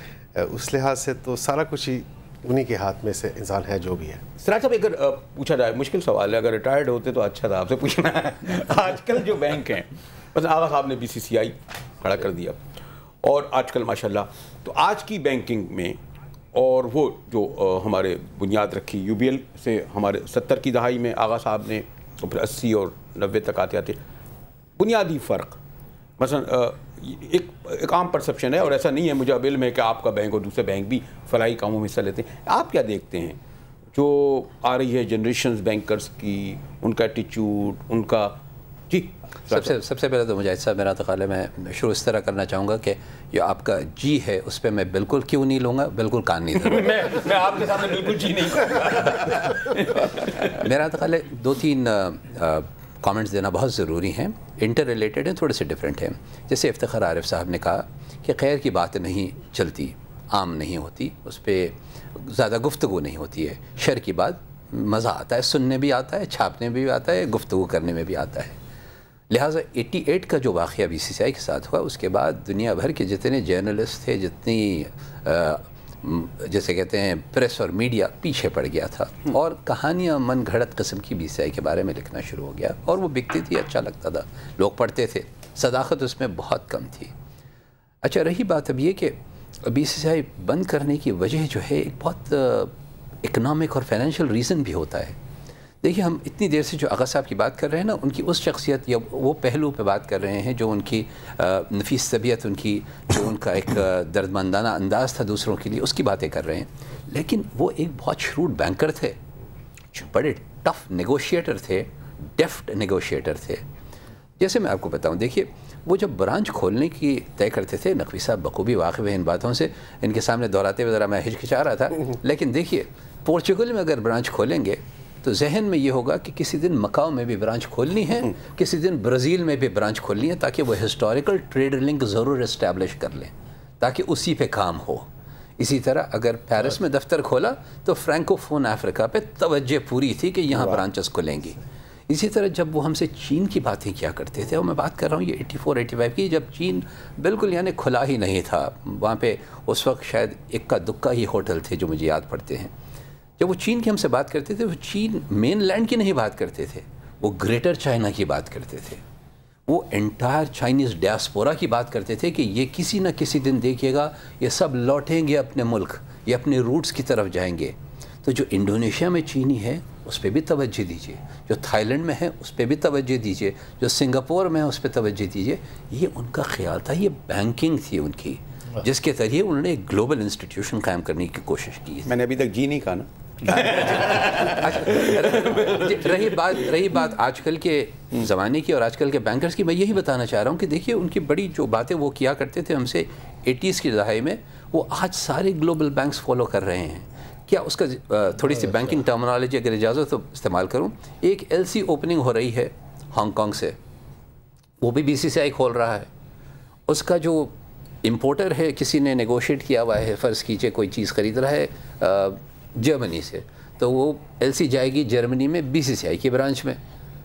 اس لحاظ سے تو سارا کچھ ہی انہی کے ہاتھ میں سے انسان ہے جو بھی ہے۔ سراج صاحب اگر پوچھا جائے، مشکل سوال ہے، اگر ریٹائرڈ ہوتے تو اچھا تھا آپ سے پوچھنا ہے، آج کل جو بینک ہیں، بس آغا صاحب نے بی سی سی آئی کھڑا کر دیا، اور آج کل ماشاءاللہ تو آج کی بینکنگ میں، اور وہ جو ہمارے بنیاد رکھی یو بی ایل سے ہمارے ستر کی دہائی میں آغا صاحب نے، اور پھر اسی اور نوے تک آتے آتے بنیادی فرق، مثلا ایک ایک عام پرسپشن ہے، اور ایسا نہیں ہے، مجھے اب علم ہے کہ آپ کا بینک اور دوسرے بینک بھی فلاحی کاموں میں حصہ لیتے ہیں، آپ کیا دیکھتے ہیں جو آ رہی ہے جنریشنز بینکرز کی، ان کا ایٹیچیوڈ، ان کا؟ جی سب سے سب سے پہلے تو مجاہد صاحب میرا تو خیال ہے میں شروع اس طرح کرنا چاہوں گا کہ جو آپ کا جی ہے اس پہ میں بالکل کیوں نہیں لوں گا، بالکل کان نہیں دوں گا۔ میں آپ کے سامنے بالکل جی نہیں کروں گا۔ میرا تو خیال ہے دو تین کامنٹس دینا بہت ضروری ہیں، انٹر ریلیٹڈ ہیں، تھوڑے سے ڈفرینٹ ہیں۔ جیسے افتخار عارف صاحب نے کہا کہ خیر کی بات نہیں چلتی، عام نہیں ہوتی، اس پہ زیادہ گفتگو نہیں ہوتی ہے، شر کی بات مزہ آتا ہے، سننے بھی آتا ہے، چھاپنے بھی آتا ہے، گفتگو کرنے میں بھی آتا ہے۔ لہٰذا ایٹی ایٹ کا جو واقعہ بی سی سی آئی کے ساتھ ہوا، اس کے بعد دنیا بھر کے جتنے جرنلسٹ تھے، جتنی جیسے کہتے ہیں پریس اور میڈیا پیچھے پڑ گیا تھا، اور کہانیاں من گھڑت قسم کی بی سی آئی کے بارے میں لکھنا شروع ہو گیا، اور وہ بکتی تھی، اچھا لگتا تھا، لوگ پڑھتے تھے، صداقت اس میں بہت کم تھی۔ اچھا، رہی بات اب یہ کہ بی سی سی آئی بند کرنے کی وجہ جو ہے ایک بہت اکنامک اور فائنینشیل ریزن بھی ہوتا ہے۔ دیکھیے، ہم اتنی دیر سے جو آغا صاحب کی بات کر رہے ہیں نا، ان کی اس شخصیت یا وہ پہلو پہ بات کر رہے ہیں جو ان کی نفیس طبیعت، ان کی جو ان کا ایک درد مندانہ انداز تھا دوسروں کے لیے، اس کی باتیں کر رہے ہیں، لیکن وہ ایک بہت شروڈ بینکر تھے، بڑے ٹف نیگوشیٹر تھے، ڈیفٹ نیگوشیٹر تھے۔ جیسے میں آپ کو بتاؤں، دیکھیے وہ جب برانچ کھولنے کی طے کرتے تھے، نقوی صاحب بخوبی واقف ہیں ان باتوں سے، ان کے سامنے دہراتے ہوئے ذرا میں ہچکچا رہا تھا، لیکن دیکھیے پورچوگل میں اگر برانچ کھولیں گے تو ذہن میں یہ ہوگا کہ کسی دن مکاؤ میں بھی برانچ کھولنی ہے، کسی دن برازیل میں بھی برانچ کھولنی ہے، تاکہ وہ ہسٹوریکل ٹریڈ لنک ضرور اسٹیبلش کر لیں، تاکہ اسی پہ کام ہو۔ اسی طرح اگر پیرس میں دفتر کھولا تو فرینکو فون افریقہ پہ توجہ پوری تھی کہ یہاں برانچز کھلیں گی. اسی طرح جب وہ ہم سے چین کی باتیں کیا کرتے تھے، اور میں بات کر رہا ہوں یہ ایٹی فور ایٹی فائیو کی، جب چین بالکل یعنی کھلا ہی نہیں تھا، وہاں پہ اس وقت شاید اکا دکا ہی ہوٹل تھے جو مجھے یاد پڑتے ہیں. جب وہ چین کی ہم سے بات کرتے تھے، وہ چین مین لینڈ کی نہیں بات کرتے تھے، وہ گریٹر چائنا کی بات کرتے تھے، وہ انٹائر چائنیز ڈیاسپورا کی بات کرتے تھے کہ یہ کسی نہ کسی دن دیکھیے گا یہ سب لوٹیں گے اپنے ملک، یہ اپنے روٹس کی طرف جائیں گے. تو جو انڈونیشیا میں چینی ہے اس پہ بھی توجہ دیجیے، جو تھائی لینڈ میں ہے اس پہ بھی توجہ دیجیے، جو سنگاپور میں ہے اس پہ توجہ دیجیے. یہ ان کا خیال تھا، یہ بینکنگ تھی ان کی، جس کے ذریعے انہوں نے ایک گلوبل انسٹیٹیوشن قائم کرنے کی کوشش کی. میں نے ابھی تک جی نہیں کہا نا. رہی بات رہی بات آج کل کے زمانے کی اور آج کل کے بینکرز کی، میں یہی بتانا چاہ رہا ہوں کہ دیکھیے ان کی بڑی جو باتیں وہ کیا کرتے تھے ہم سے ایٹیز کی دہائی میں، وہ آج سارے گلوبل بینکس فالو کر رہے ہیں. کیا اس کا تھوڑی سی بینکنگ ٹرمنالوجی اگر اجازت تو استعمال کروں، ایک ایل سی اوپننگ ہو رہی ہے ہانگ کانگ سے، وہ بھی بی سی سی آئی کھول رہا ہے. اس کا جو امپورٹر ہے کسی نے نیگوشیٹ کیا ہوا ہے، فرض کیجئے کوئی چیز خرید رہا ہے جرمنی سے، تو وہ ایل سی جائے گی جرمنی میں بی سی سی آئی کی برانچ میں.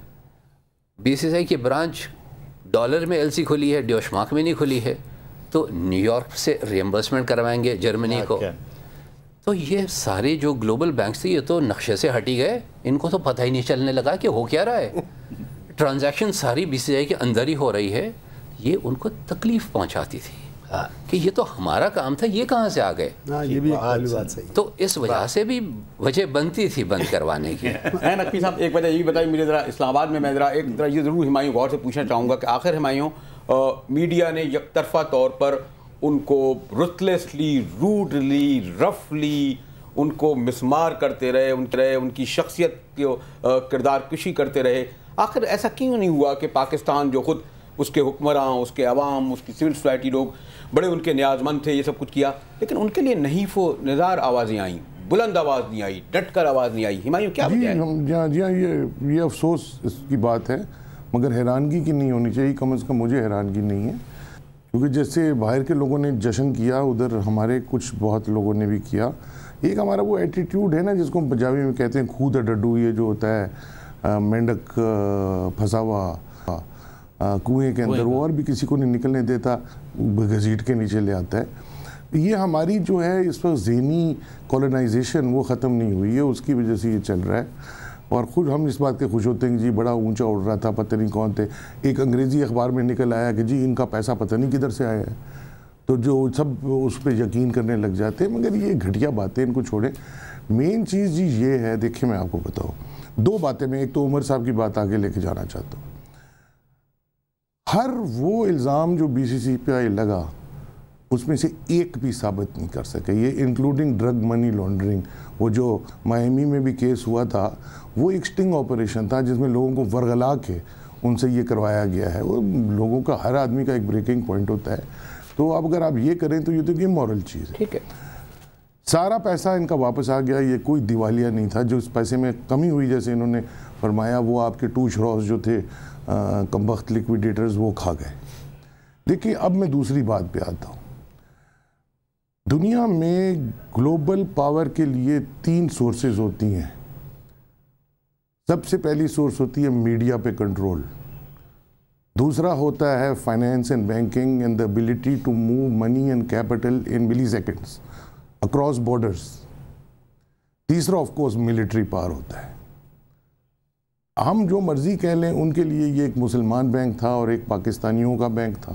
بی سی سی آئی کی برانچ ڈالر میں ایل سی کھلی ہے، ڈیوشمارک میں نہیں کھلی ہے، تو نیو یارک سے ریمبرسمنٹ کروائیں گے جرمنی کو. تو یہ سارے جو گلوبل بینکس تھے یہ تو نقشے سے ہٹی گئے، ان کو تو پتہ ہی نہیں چلنے لگا کہ ہو کیا رہا ہے. ٹرانزیکشن ساری بی سی سی آئی کے اندر ہی ہو رہی ہے. یہ ان کو تکلیف پہنچاتی تھی کہ یہ تو ہمارا کام تھا، یہ کہاں سے آ گئے. یہ بھی بات صحیح. تو اس وجہ سے بھی وجہ بنتی تھی بند کروانے کی. نقوی صاحب ایک وجہ یہ بتائیے مجھے ذرا، اسلام آباد میں میں ذرا ایک ذرا یہ ضرور ہمایوں غور سے پوچھنا چاہوں گا کہ آخر ہمایوں میڈیا نے یک طرفہ طور پر ان کو رتھلیسلی، روڈلی، رفلی ان کو مسمار کرتے رہے، ان رہے ان کی شخصیت کو کردار کشی کرتے رہے. آخر ایسا کیوں نہیں ہوا کہ پاکستان جو خود اس کے حکمراں، اس کے عوام، اس کی سول سوسائٹی لوگ بڑے ان کے نیاز مند تھے، یہ سب کچھ کیا، لیکن ان کے لیے نحیف و نزار آوازیں آئیں، بلند آواز نہیں آئی، ڈٹ کر آواز نہیں آئی. ہمایوں کیا وجہ ہے؟ جی ہاں جی ہاں یہ یہ افسوس اس کی بات ہے، مگر حیرانگی کی نہیں ہونی چاہیے. کم از کم مجھے حیرانگی نہیں ہے، کیونکہ جیسے باہر کے لوگوں نے جشن کیا، ادھر ہمارے کچھ بہت لوگوں نے بھی کیا. ایک ہمارا وہ ایٹیٹیوڈ ہے نا جس کو ہم پنجابی میں کہتے ہیں خود ڈڈو، یہ جو ہوتا ہے مینڈک پھنسا ہوا کنویں کے اندر، وہ اور بھی کسی کو نہیں نکلنے دیتا، گھسیٹ کے نیچے لے آتا ہے. یہ ہماری جو ہے اس وقت ذہنی کولونائزیشن وہ ختم نہیں ہوئی ہے، اس کی وجہ سے یہ چل رہا ہے. اور خود ہم اس بات کے خوش ہوتے ہیں کہ جی بڑا اونچا اڑ رہا تھا، پتہ نہیں کون تھے. ایک انگریزی اخبار میں نکل آیا کہ جی ان کا پیسہ پتہ نہیں کدھر سے آیا ہے، تو جو سب اس پہ یقین کرنے لگ جاتے ہیں. مگر یہ گھٹیا باتیں ان کو چھوڑیں. مین چیز جی یہ ہے، دیکھیں میں آپ کو بتاؤں دو باتیں. میں ایک تو عمر صاحب کی بات آگے لے کے جانا چاہتا ہوں. ہر وہ الزام جو بی سی سی پہ لگا اس میں سے ایک بھی ثابت نہیں کر سکے، یہ انکلوڈنگ ڈرگ منی لانڈرنگ. وہ جو مایامی میں بھی کیس ہوا تھا وہ ایک سٹنگ آپریشن تھا جس میں لوگوں کو ورغلا کے ان سے یہ کروایا گیا ہے. وہ لوگوں کا، ہر آدمی کا ایک بریکنگ پوائنٹ ہوتا ہے. تو اب اگر آپ یہ کریں تو یہ تو یہ مورل چیز ہے. ٹھیک ہے، سارا پیسہ ان کا واپس آ گیا، یہ کوئی دیوالیہ نہیں تھا. جو اس پیسے میں کمی ہوئی جیسے انہوں نے فرمایا، وہ آپ کے ٹوش راس جو تھے کم وقت لیکویڈیٹرز وہ کھا گئے. دیکھیں اب میں دوسری بات پہ آتا ہوں. دنیا میں گلوبل پاور کے لیے تین سورسز ہوتی ہیں. سب سے پہلی سورس ہوتی ہے میڈیا پہ کنٹرول، دوسرا ہوتا ہے finance and banking and the ability to move money and capital in milliseconds across borders, تیسرا آف کورس ملٹری پاور ہوتا ہے. ہم جو مرضی کہہ لیں، ان کے لیے یہ ایک مسلمان بینک تھا اور ایک پاکستانیوں کا بینک تھا.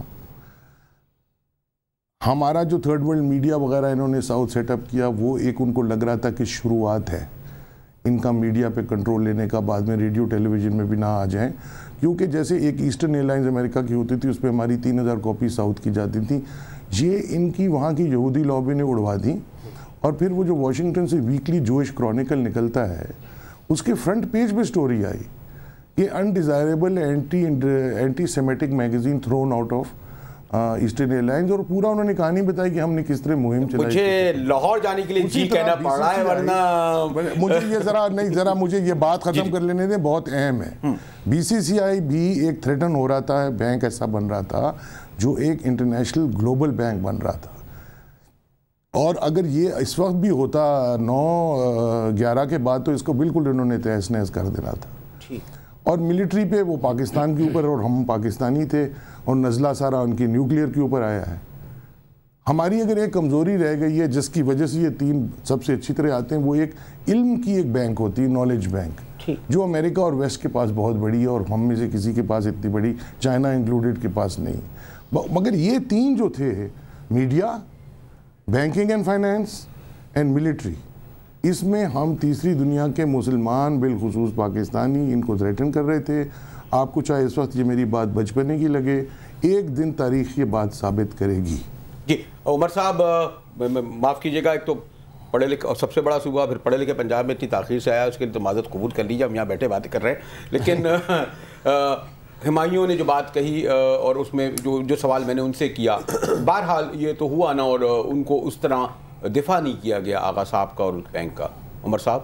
ہمارا جو تھرڈ ورلڈ میڈیا وغیرہ انہوں نے ساؤتھ سیٹ اپ کیا، وہ ایک ان کو لگ رہا تھا کہ شروعات ہے ان کا میڈیا پہ کنٹرول لینے کا، بعد میں ریڈیو ٹیلی ویژن میں بھی نہ آ جائیں. کیونکہ جیسے ایک ایسٹرن ایئر لائنز امریکہ کی ہوتی تھی، اس پہ ہماری تین ہزار کاپی ساؤتھ کی جاتی تھیں. یہ ان کی وہاں کی یہودی لابی نے اڑوا دیں. اور پھر وہ جو واشنگٹن سے ویکلی جوئش کرونیکل نکلتا ہے، اس کے فرنٹ پیج پہ سٹوری آئی کہ undesirable anti anti Semitic magazine thrown out of Eastern Airlines. اور پورا انہوں نے کہانی بتائی کہ ہم نے کس طرح مہم چلائی. مجھے لاہور جانے کے لیے جی کہنا پڑ رہا ہے، ورنہ مجھے یہ ذرا نہیں ذرا مجھے یہ بات ختم کر لینے دیں، بہت اہم ہے. بی سی سی آئی بھی ایک تھریٹن ہو رہا تھا، بینک ایسا بن رہا تھا جو ایک انٹرنیشنل گلوبل بینک بن رہا تھا. اور اگر یہ اس وقت بھی ہوتا نو گیارہ کے بعد تو اس کو بالکل انہوں نے تہس نہس کر دینا تھا. اور ملٹری پہ وہ پاکستان کے اوپر اور ہم پاکستانی تھے اور نزلہ سارا ان کی نیوکلیئر کے اوپر آیا ہے. ہماری اگر ایک کمزوری رہ گئی ہے جس کی وجہ سے یہ تین سب سے اچھی طرح آتے ہیں, وہ ایک علم کی ایک بینک ہوتی ہے, نالج بینک, جو امریکہ اور ویسٹ کے پاس بہت بڑی ہے اور ہم میں سے کسی کے پاس اتنی بڑی, چائنا انکلوڈیڈ, کے پاس نہیں. مگر یہ تین جو تھے, media, banking and finance and military, اس میں ہم تیسری دنیا کے مسلمان بالخصوص پاکستانی ان کو تھریٹن کر رہے تھے. آپ کو چاہے اس وقت یہ میری بات بچپنے کی لگے, ایک دن تاریخ یہ بات ثابت کرے گی. جی عمر صاحب معاف کیجیے گا, ایک تو پڑھے لکھے اور سب سے بڑا صوبہ, پھر پڑھے لکھے پنجاب میں اتنی تاخیر سے آیا, اس کے لیے تو معذرت قبول کر لیجیے, ہم یہاں بیٹھے باتیں کر رہے ہیں. لیکن ہمایوں نے جو بات کہی اور اس میں جو جو سوال میں نے ان سے کیا, بہرحال یہ تو ہوا نا, اور ان کو اس طرح دفاع نہیں کیا گیا آغا صاحب کا اور بینک کا. عمر صاحب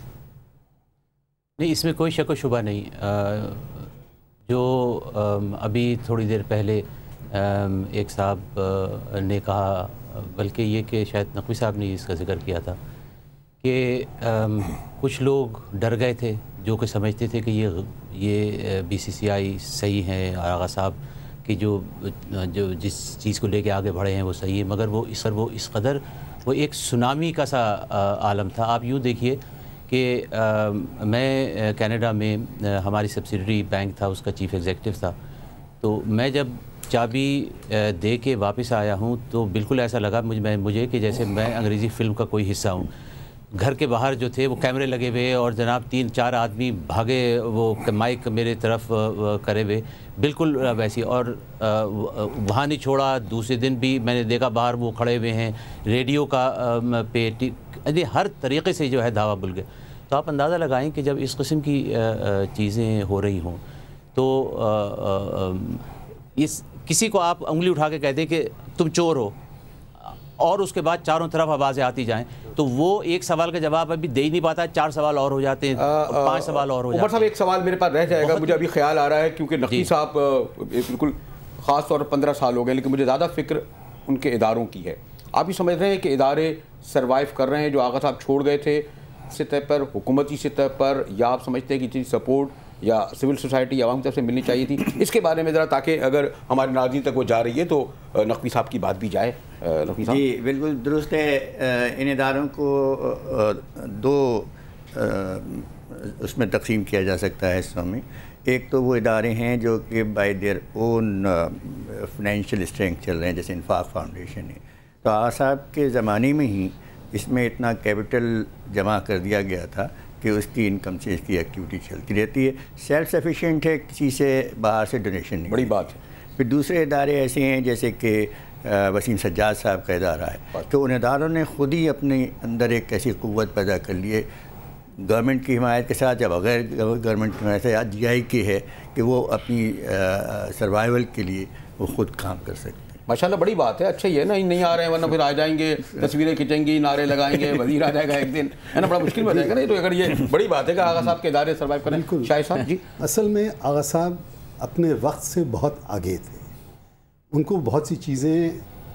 نہیں, اس میں کوئی شک و شبہ نہیں. جو ابھی تھوڑی دیر پہلے ایک صاحب نے کہا, بلکہ یہ کہ شاید نقوی صاحب نے اس کا ذکر کیا تھا کہ کچھ لوگ ڈر گئے تھے جو کہ سمجھتے تھے کہ یہ یہ بی سی سی آئی صحیح ہے, آغا صاحب کی جو جو جس چیز کو لے کے آگے بڑھے ہیں وہ صحیح ہے, مگر وہ اس وہ اس قدر وہ ایک سونامی کا سا عالم تھا. آپ یوں دیکھیے کہ میں کینیڈا میں ہماری سبسیڈری بینک تھا, اس کا چیف ایگزیکٹو تھا, تو میں جب چابی دے کے واپس آیا ہوں تو بالکل ایسا لگا مجھے مجھے کہ جیسے میں انگریزی فلم کا کوئی حصہ ہوں. گھر کے باہر جو تھے وہ کیمرے لگے ہوئے اور جناب تین چار آدمی بھاگے, وہ مائک میرے طرف کرے ہوئے, بالکل ویسی. اور وہاں نہیں چھوڑا, دوسرے دن بھی میں نے دیکھا باہر وہ کھڑے ہوئے ہیں, ریڈیو کا پہ ہر طریقے سے جو ہے دھاوا بل گئے. تو آپ اندازہ لگائیں کہ جب اس قسم کی چیزیں ہو رہی ہوں تو اس کسی کو آپ انگلی اٹھا کے کہہ دیں کہ تم چور ہو, اور اس کے بعد چاروں طرف آوازیں آتی جائیں, تو وہ ایک سوال کا جواب ابھی دے ہی نہیں پاتا, چار سوال اور ہو جاتے ہیں, پانچ سوال اور ہو جاتے ہیں. عمر صاحب ایک سوال میرے پاس رہ جائے گا, مجھے ابھی خیال آ رہا ہے, کیونکہ نقوی صاحب بالکل خاص طور پر پندرہ سال ہو گئے, لیکن مجھے زیادہ فکر ان کے اداروں کی ہے. آپ یہ سمجھ رہے ہیں کہ ادارے سروائیو کر رہے ہیں جو آغا صاحب چھوڑ گئے تھے سطح پر, حکومتی سطح پر, یا آپ سمجھتے ہیں کہ چیز سپورٹ یا سول سوسائٹی عوام کی طرف سے ملنی چاہیے تھی؟ اس کے بارے میں ذرا, تاکہ اگر ہمارے ناظرین تک وہ جا رہی ہے تو نقوی صاحب کی بات بھی جائے. نقوی صاحب جی بالکل درست ہے. ان اداروں کو دو اس میں تقسیم کیا جا سکتا ہے حصوں میں. ایک تو وہ ادارے ہیں جو کہ by their own financial strength چل رہے ہیں, جیسے انفاق فاؤنڈیشن ہے. تو آغا صاحب کے زمانے میں ہی اس میں اتنا کیپٹل جمع کر دیا گیا تھا کہ اس کی انکم سے اس کی ایکٹیویٹی چلتی رہتی ہے, سیلف سفیشینٹ ہے, کسی سے باہر سے ڈونیشن نہیں. بڑی بات ہے. پھر دوسرے ادارے ایسے ہیں جیسے کہ وسیم سجاد صاحب کا ادارہ ہے, تو ان اداروں نے خود ہی اپنے اندر ایک ایسی قوت پیدا کر لی ہے گورنمنٹ کی حمایت کے ساتھ, یا بغیر گورنمنٹ کی حمایت سے, جی آئی کی ہے کہ وہ اپنی سروائیول کے لیے وہ خود کام کر سکتے ہیں. ماشاءاللہ بڑی بات ہے. اچھا یہ نا نہیں آ رہے ہیں, ورنہ پھر آ جائیں گے, تصویریں کھینچیں گی, نعرے لگائیں گے, وزیر آ جائے گا ایک دن, ہے نا, بڑا مشکل ہو جائے گا. نہیں تو اگر یہ بڑی بات ہے کہ آغا صاحب کے ادارے سروائیو کریں. شاہد صاحب جی, اصل میں آغا صاحب اپنے وقت سے بہت آگے تھے. ان کو بہت سی چیزیں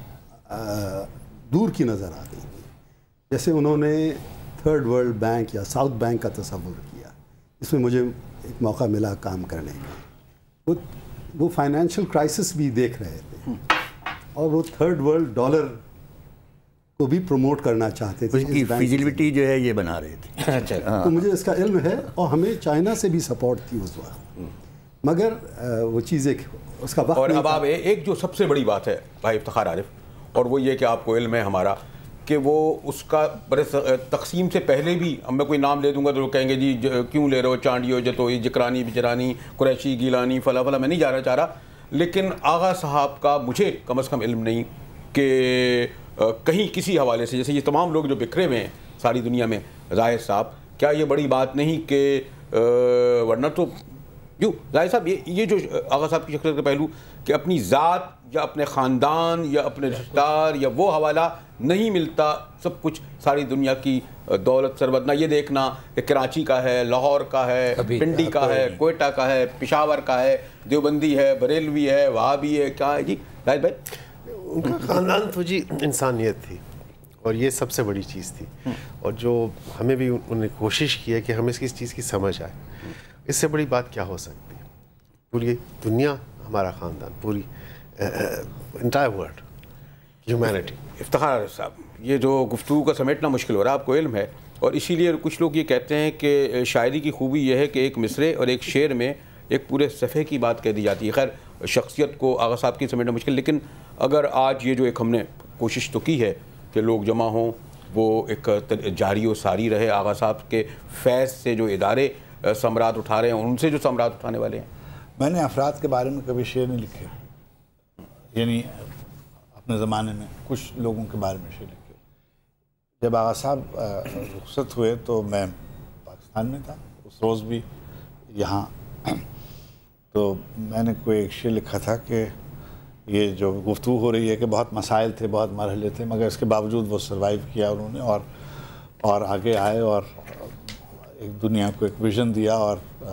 دور کی نظر آتی تھیں. جیسے انہوں نے تھرڈ ورلڈ بینک یا ساؤتھ بینک کا تصور کیا, اس میں مجھے ایک موقع ملا کام کرنے کا. وہ وہ فائنینشیل کرائسس بھی دیکھ رہے تھے, اور وہ تھرڈ ورلڈ ڈالر کو بھی پروموٹ کرنا چاہتے تھے. اس کی فیزیبلٹی جو ہے یہ بنا رہے تھے. اچھا, تو مجھے اس کا علم ہے, اور ہمیں چائنا سے بھی سپورٹ تھی اس وقت, مگر وہ چیز ایک اس کا وقت. اور اب آپ ایک جو سب سے بڑی بات ہے بھائی افتخار عارف, اور وہ یہ کہ آپ کو علم ہے ہمارا کہ وہ اس کا بڑے تقسیم سے پہلے بھی, اب میں کوئی نام لے دوں گا تو لوگ کہیں گے جی کیوں لے رہے ہو, چانڈیو, جتوئی, جکرانی, بجرانی, قریشی, گیلانی, فلا فلا, میں نہیں جانا چاہ رہا. لیکن آغا صاحب کا مجھے کم از کم علم نہیں کہ کہیں کسی حوالے سے, جیسے یہ تمام لوگ جو بکھرے ہوئے ہیں ساری دنیا میں, زاہد صاحب, کیا یہ بڑی بات نہیں کہ ورنہ تو یوں زاہد صاحب یہ یہ جو آغا صاحب کی شخصیت کا پہلو کہ اپنی ذات یا اپنے خاندان یا اپنے رشتہ دار یا وہ حوالہ نہیں ملتا, سب کچھ ساری دنیا کی دولت ثروت, نہ یہ دیکھنا کہ کراچی کا ہے, لاہور کا ہے, پنڈی کا ہے, کوئٹہ کا ہے, پشاور کا ہے, دیوبندی ہے, بریلوی ہے, وہابی ہے, کیا ہے جی زاہد بھائی؟ ان کا خاندان تو جی انسانیت تھی, اور یہ سب سے بڑی چیز تھی. اور جو ہمیں بھی انہوں نے کوشش کی ہے کہ ہمیں اس چیز کی سمجھ آئے. اس سے بڑی بات کیا ہو سکتی ہے؟ پوری دنیا ہمارا خاندان, پوری entire world, humanity. Iftikhar Arif Sahib, یہ جو گفتگو کا سمیٹنا مشکل ہو رہا ہے, آپ کو علم ہے, اور اسی لیے کچھ لوگ یہ کہتے ہیں کہ شاعری کی خوبی یہ ہے کہ ایک مصرے اور ایک شعر میں ایک پورے صفحے کی بات کہہ دی جاتی ہے. خیر شخصیت کو آغا صاحب کی سمیٹنا مشکل, لیکن اگر آج یہ جو ایک ہم نے کوشش تو کی ہے کہ لوگ جمع ہوں, وہ ایک جاری و ساری رہے, آغا صاحب کے فیض سے جو ادارے ثمرات اٹھا رہے ہیں ان سے جو ثمرات اٹھانے والے ہیں. میں نے افراد کے بارے میں کبھی شعر نہیں لکھے, یعنی اپنے زمانے میں کچھ لوگوں کے بارے میں شعر لکھے. جب آغا صاحب رخصت ہوئے تو میں پاکستان میں تھا اس روز بھی یہاں, تو میں نے کوئی ایک شعر لکھا تھا کہ یہ جو گفتگو ہو رہی ہے کہ بہت مسائل تھے, بہت مرحلے تھے, مگر اس کے باوجود وہ سروائیو کیا انہوں نے, اور اور آگے آئے اور ایک دنیا کو ایک ویژن دیا. اور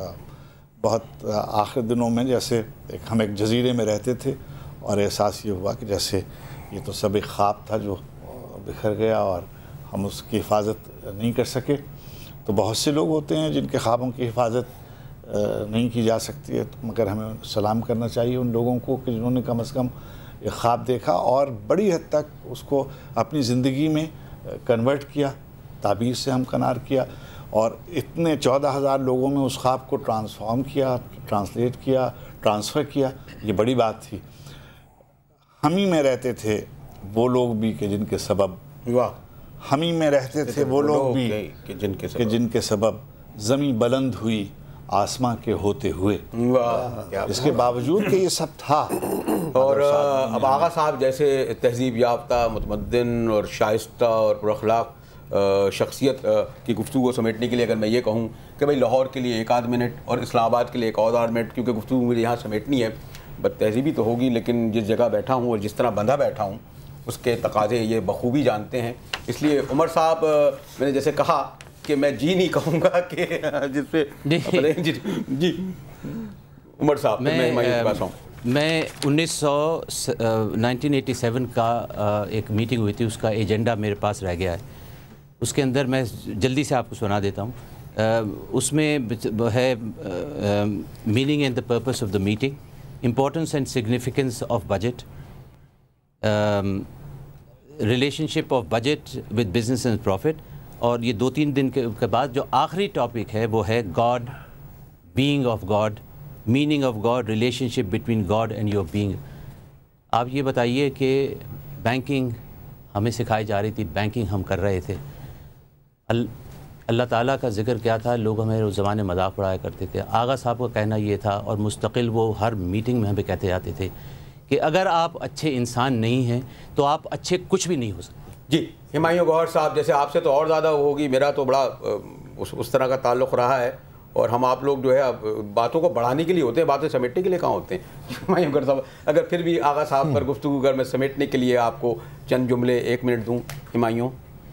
بہت آخر دنوں میں جیسے ایک ہم ایک جزیرے میں رہتے تھے اور احساس یہ ہوا کہ جیسے یہ تو سب ایک خواب تھا جو بکھر گیا اور ہم اس کی حفاظت نہیں کر سکے. تو بہت سے لوگ ہوتے ہیں جن کے خوابوں کی حفاظت نہیں کی جا سکتی ہے, مگر ہمیں سلام کرنا چاہیے ان لوگوں کو کہ جنہوں نے کم از کم ایک خواب دیکھا اور بڑی حد تک اس کو اپنی زندگی میں کنورٹ کیا, تعبیر سے ہمکنار کیا, اور اتنے چودہ ہزار لوگوں میں اس خواب کو ٹرانسفارم کیا, ٹرانسلیٹ کیا, ٹرانسفر کیا. یہ بڑی بات تھی. ہم ہی میں رہتے تھے وہ لوگ بھی کہ جن کے سبب واہ ہم ہی میں رہتے تھے وہ لوگ بھی کہ جن کے کہ جن کے سبب زمین بلند ہوئی آسماں کے ہوتے ہوئے. اس کے باوجود کہ یہ سب تھا. اور اب آغا صاحب جیسے تہذیب یافتہ, متمدن اور شائستہ اور پر اخلاق شخصیت کی گفتگو کو سمیٹنے کے لیے اگر میں یہ کہوں کہ بھائی لاہور کے لیے ایک آدھ منٹ اور اسلام آباد کے لیے ایک اور آدھ منٹ, کیونکہ گفتگو مجھے یہاں سمیٹنی ہے, بد تہذیبی تو ہوگی لیکن جس جگہ بیٹھا ہوں اور جس طرح بندھا بیٹھا ہوں اس کے تقاضے یہ بخوبی جانتے ہیں. اس لیے عمر صاحب, میں نے جیسے کہا کہ میں جی نہیں کہوں گا کہ جس پہ جی جی عمر صاحب میں میں انیس سو نائنٹین ایٹی سیون کا ایک میٹنگ ہوئی تھی, اس کا ایجنڈا میرے پاس رہ گیا ہے. اس کے اندر میں جلدی سے آپ کو سنا دیتا ہوں. اس میں ہے meaning and the purpose of the meeting, importance and significance of budget, relationship of budget with business and profit, اور یہ دو تین دن کے بعد جو آخری ٹاپک ہے وہ ہے God, being of God, meaning of God, relationship between God and your being. آپ یہ بتائیے کہ بینکنگ ہمیں سکھائی جا رہی تھی, بینکنگ ہم کر رہے تھے, اللہ تعالیٰ کا ذکر کیا تھا, لوگ ہمیں اس زمانے مذاق اڑایا کرتے تھے. آغا صاحب کا کہنا یہ تھا اور مستقل وہ ہر میٹنگ میں ہمیں کہتے جاتے تھے کہ اگر آپ اچھے انسان نہیں ہیں تو آپ اچھے کچھ بھی نہیں ہو سکتے. جی ہمایوں گوہر صاحب, جیسے آپ سے تو اور زیادہ ہوگی, میرا تو بڑا اس اس طرح کا تعلق رہا ہے, اور ہم آپ لوگ جو ہے باتوں کو بڑھانے کے لیے ہوتے ہیں, باتیں سمیٹنے کے لیے کہاں ہوتے ہیں. ہمایوں گوہر صاحب, اگر پھر بھی آغا صاحب پر گفتگو اگر میں سمیٹنے کے لیے آپ کو چند جملے ایک منٹ دوں. ہمایوں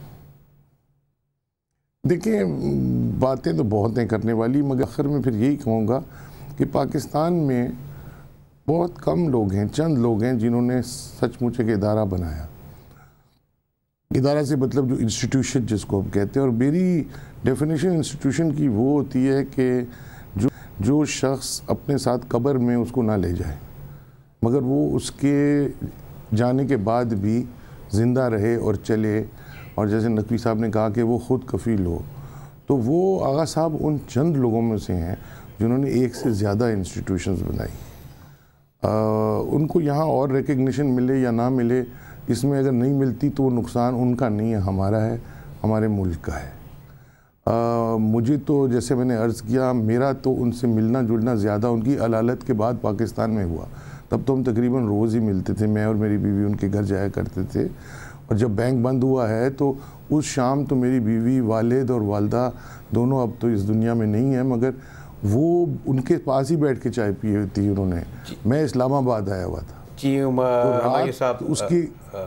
دیکھیں, باتیں تو بہت ہیں کرنے والی, مگر آخر میں پھر یہی کہوں گا کہ پاکستان میں بہت کم لوگ ہیں, چند لوگ ہیں جنہوں نے سچ مچ ایک ادارہ بنایا. ادارہ سے مطلب جو انسٹیٹیوشن جس کو ہم کہتے ہیں, اور میری ڈیفینیشن انسٹیٹیوشن کی وہ ہوتی ہے کہ جو جو شخص اپنے ساتھ قبر میں اس کو نہ لے جائے مگر وہ اس کے جانے کے بعد بھی زندہ رہے اور چلے, اور جیسے نقوی صاحب نے کہا کہ وہ خود کفیل ہو, تو وہ آغا صاحب ان چند لوگوں میں سے ہیں جنہوں نے ایک سے زیادہ انسٹیٹیوشنز بنائی. ان کو یہاں اور ریکگنیشن ملے یا نہ ملے, اس میں اگر نہیں ملتی تو وہ نقصان ان کا نہیں ہے, ہمارا ہے, ہمارے ملک کا ہے. مجھے تو جیسے میں نے عرض کیا, میرا تو ان سے ملنا جلنا زیادہ ان کی علالت کے بعد پاکستان میں ہوا. تب تو ہم تقریباً روز ہی ملتے تھے, میں اور میری بیوی ان کے گھر جایا کرتے تھے. اور جب بینک بند ہوا ہے تو اس شام تو میری بیوی, والد اور والدہ دونوں اب تو اس دنیا میں نہیں ہیں, مگر وہ ان کے پاس ہی بیٹھ کے چائے پی تھی انہوں نے. میں اسلام آباد آیا ہوا تھا. جی ہمایوں صاحب, اس کی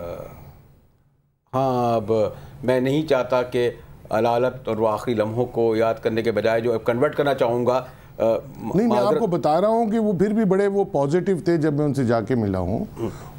ہاں اب میں نہیں چاہتا کہ علالت اور وہ آخری لمحوں کو یاد کرنے کے بجائے جو اب کنورٹ کرنا چاہوں گا. نہیں, میں آپ کو بتا رہا ہوں کہ وہ پھر بھی بڑے وہ پازیٹیو تھے جب میں ان سے جا کے ملا ہوں,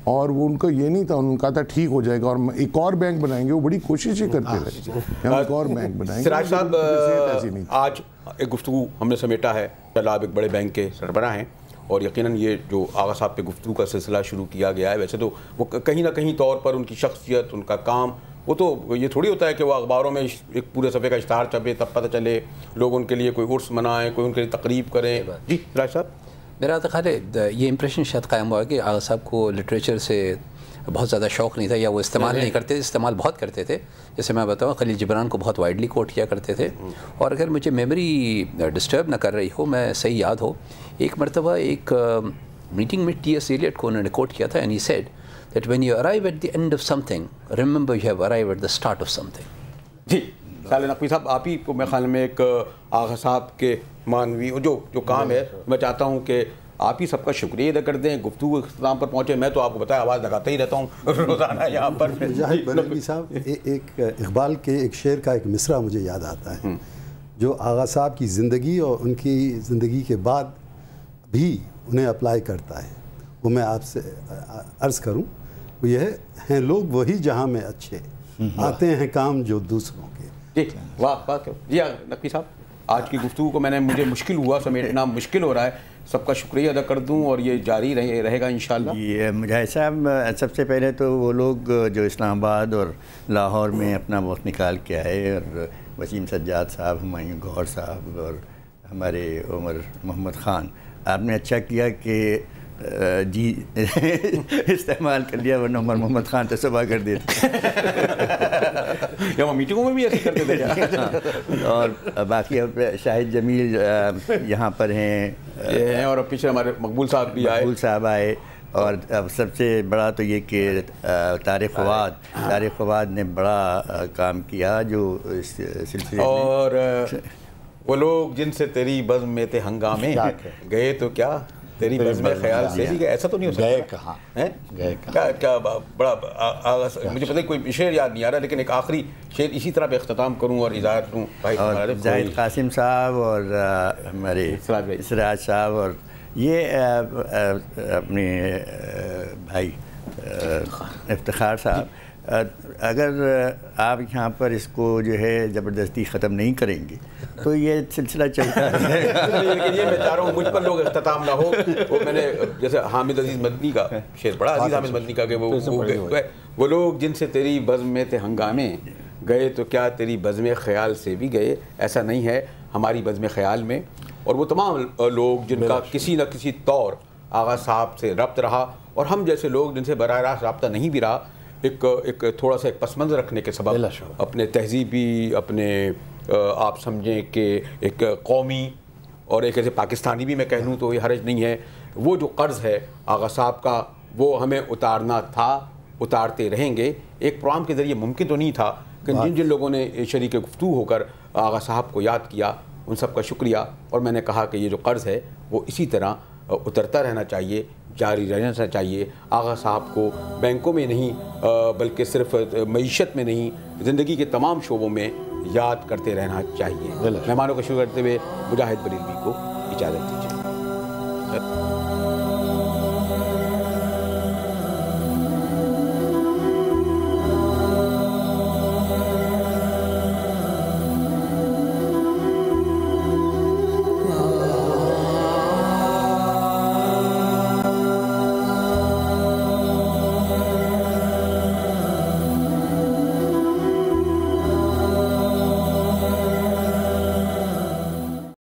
اور وہ ان کا یہ نہیں تھا، انہوں نے کہا تھا ٹھیک ہو جائے گا اور ایک اور بینک بنائیں گے، وہ بڑی کوششیں کرتے رہے کہ ہم ایک اور بینک بنائیں گے. سراج صاحب آج ایک گفتگو ہم نے سمیٹا ہے، چلا آپ ایک بڑے بینک کے سربراہ ہیں اور یقیناً یہ جو آغا صاحب پہ گفتگو کا سلسلہ شروع کیا گیا ہے، ویسے تو وہ کہیں نہ کہیں طور پر ان کی شخصیت، ان کا کام، وہ تو یہ تھوڑی ہوتا ہے کہ وہ اخباروں میں ایک پورے صفحے کا اشتہار چھپے تب پتہ چلے، لوگ ان کے لیے کوئی عرس منائیں، کوئی ان کے لیے تقریب کریں. جی راج صاحب. میرا تو خیال ہے یہ امپریشن شاید قائم ہوا کہ آغا صاحب کو لٹریچر سے بہت زیادہ شوق نہیں تھا یا وہ استعمال نہیں کرتے تھے. استعمال بہت کرتے تھے، جیسے میں بتاؤں خلیل جبران کو بہت وائڈلی کوٹ کیا کرتے تھے. اور اگر مجھے میموری ڈسٹرب نہ کر رہی ہو، میں صحیح یاد ہو، ایک مرتبہ ایک میٹنگ میں ٹی ایس ایلیٹ کو انہوں نے کوٹ کیا تھا and he said that when you arrive at the end of something, remember you have arrived at the start of something. جی سالہ نقوی صاحب، آپ ہی کو میں خیال میں ایک آغا صاحب کے مانوی جو جو کام ہے، میں چاہتا ہوں کہ آپ ہی سب کا شکریہ ادا کر دیں. گفتگو اختتام پر پہنچے، میں تو آپ کو بتایا آواز لگاتا ہی رہتا ہوں روزانہ یہاں پر. مجاہد بریلوی صاحب، ایک اقبال کے ایک شعر کا ایک مصرع مجھے یاد آتا ہے جو آغا صاحب کی زندگی اور ان کی زندگی کے بعد بھی انہیں اپلائی کرتا ہے. وہ میں آپ سے عرض کروں، وہ یہ ہیں لوگ وہی جہاں میں اچھے، آتے ہیں کام جو دوسروں کے. جی واہ واہ. جی نقوی صاحب، آج کی گفتگو کو میں نے مجھے مشکل ہوا سمیٹنا، مشکل ہو رہا ہے. سب کا شکریہ ادا کر دوں اور یہ جاری رہے رہے گا انشاءاللہ. جی مجاہد صاحب، سب سے پہلے تو وہ لوگ جو اسلام آباد اور لاہور میں اپنا وقت نکال کے آئے، اور وسیم سجاد صاحب، ہمایوں گوہر صاحب اور ہمارے عمر محمد خان، آپ نے اچھا کیا کہ جی استعمال کر لیا، ورنہ عمر محمد خان تو صبح کر دیتے یا وہ میٹنگوں میں بھی ایسے کرتے تھے. اور باقی اب شاہد جمیل یہاں پر ہیں، اور پیچھے ہمارے مقبول صاحب بھی آئے، مقبول صاحب آئے. اور اب سب سے بڑا تو یہ کہ طارق فواد طارق فواد نے بڑا کام کیا جو اس سلسلے. اور وہ لوگ جن سے تیری بزم میں تھے ہنگامے، گئے تو کیا تیری بزم خیال سے بھی گئے. ایسا تو نہیں ہو سکتا. گئے کہاں گئے کہاں کیا بڑا مجھے پتہ کوئی شعر یاد نہیں آ رہا، لیکن ایک آخری شعر اسی طرح پہ اختتام کروں اور اجازت دوں. اور زاہد قاسم صاحب اور ہمارے سراج صاحب اور یہ اپنے بھائی افتخار صاحب، اگر آپ یہاں پر اس کو جو ہے زبردستی ختم نہیں کریں گے تو یہ سلسلہ چلتا ہے. لیکن یہ میں چاہ رہا ہوں مجھ پر لوگ اختتام نہ ہو. وہ میں نے جیسے حامد عزیز مدنی کا شعر بڑا عزیز حامد مدنی کا کہ وہ وہ لوگ جن سے تیری بزم میں تھے ہنگامے، گئے تو کیا تیری بزم خیال سے بھی گئے. ایسا نہیں ہے ہماری بزم خیال میں. اور وہ تمام لوگ جن کا کسی نہ کسی طور آغا صاحب سے ربط رہا، اور ہم جیسے لوگ جن سے براہ راست رابطہ نہیں بھی رہا، ایک ایک تھوڑا سا ایک پس منظر رکھنے کے سبب اپنے تہذیبی، اپنے آپ سمجھیں کہ ایک قومی اور ایک ایسے پاکستانی بھی میں کہہ لوں تو یہ حرج نہیں ہے، وہ جو قرض ہے آغا صاحب کا وہ ہمیں اتارنا تھا، اتارتے رہیں گے. ایک پروگرام کے ذریعے ممکن تو نہیں تھا کہ جن جن لوگوں نے شریک گفتگو ہو کر آغا صاحب کو یاد کیا ان سب کا شکریہ. اور میں نے کہا کہ یہ جو قرض ہے وہ اسی طرح اترتا رہنا چاہیے، جاری رہنا چاہیے. آغا صاحب کو بینکوں میں نہیں بلکہ صرف معیشت میں نہیں، زندگی کے تمام شعبوں میں یاد کرتے رہنا چاہیے. مہمانوں کا شکر کرتے ہوئے مجاہد بریلوی کو اجازت دیجیے.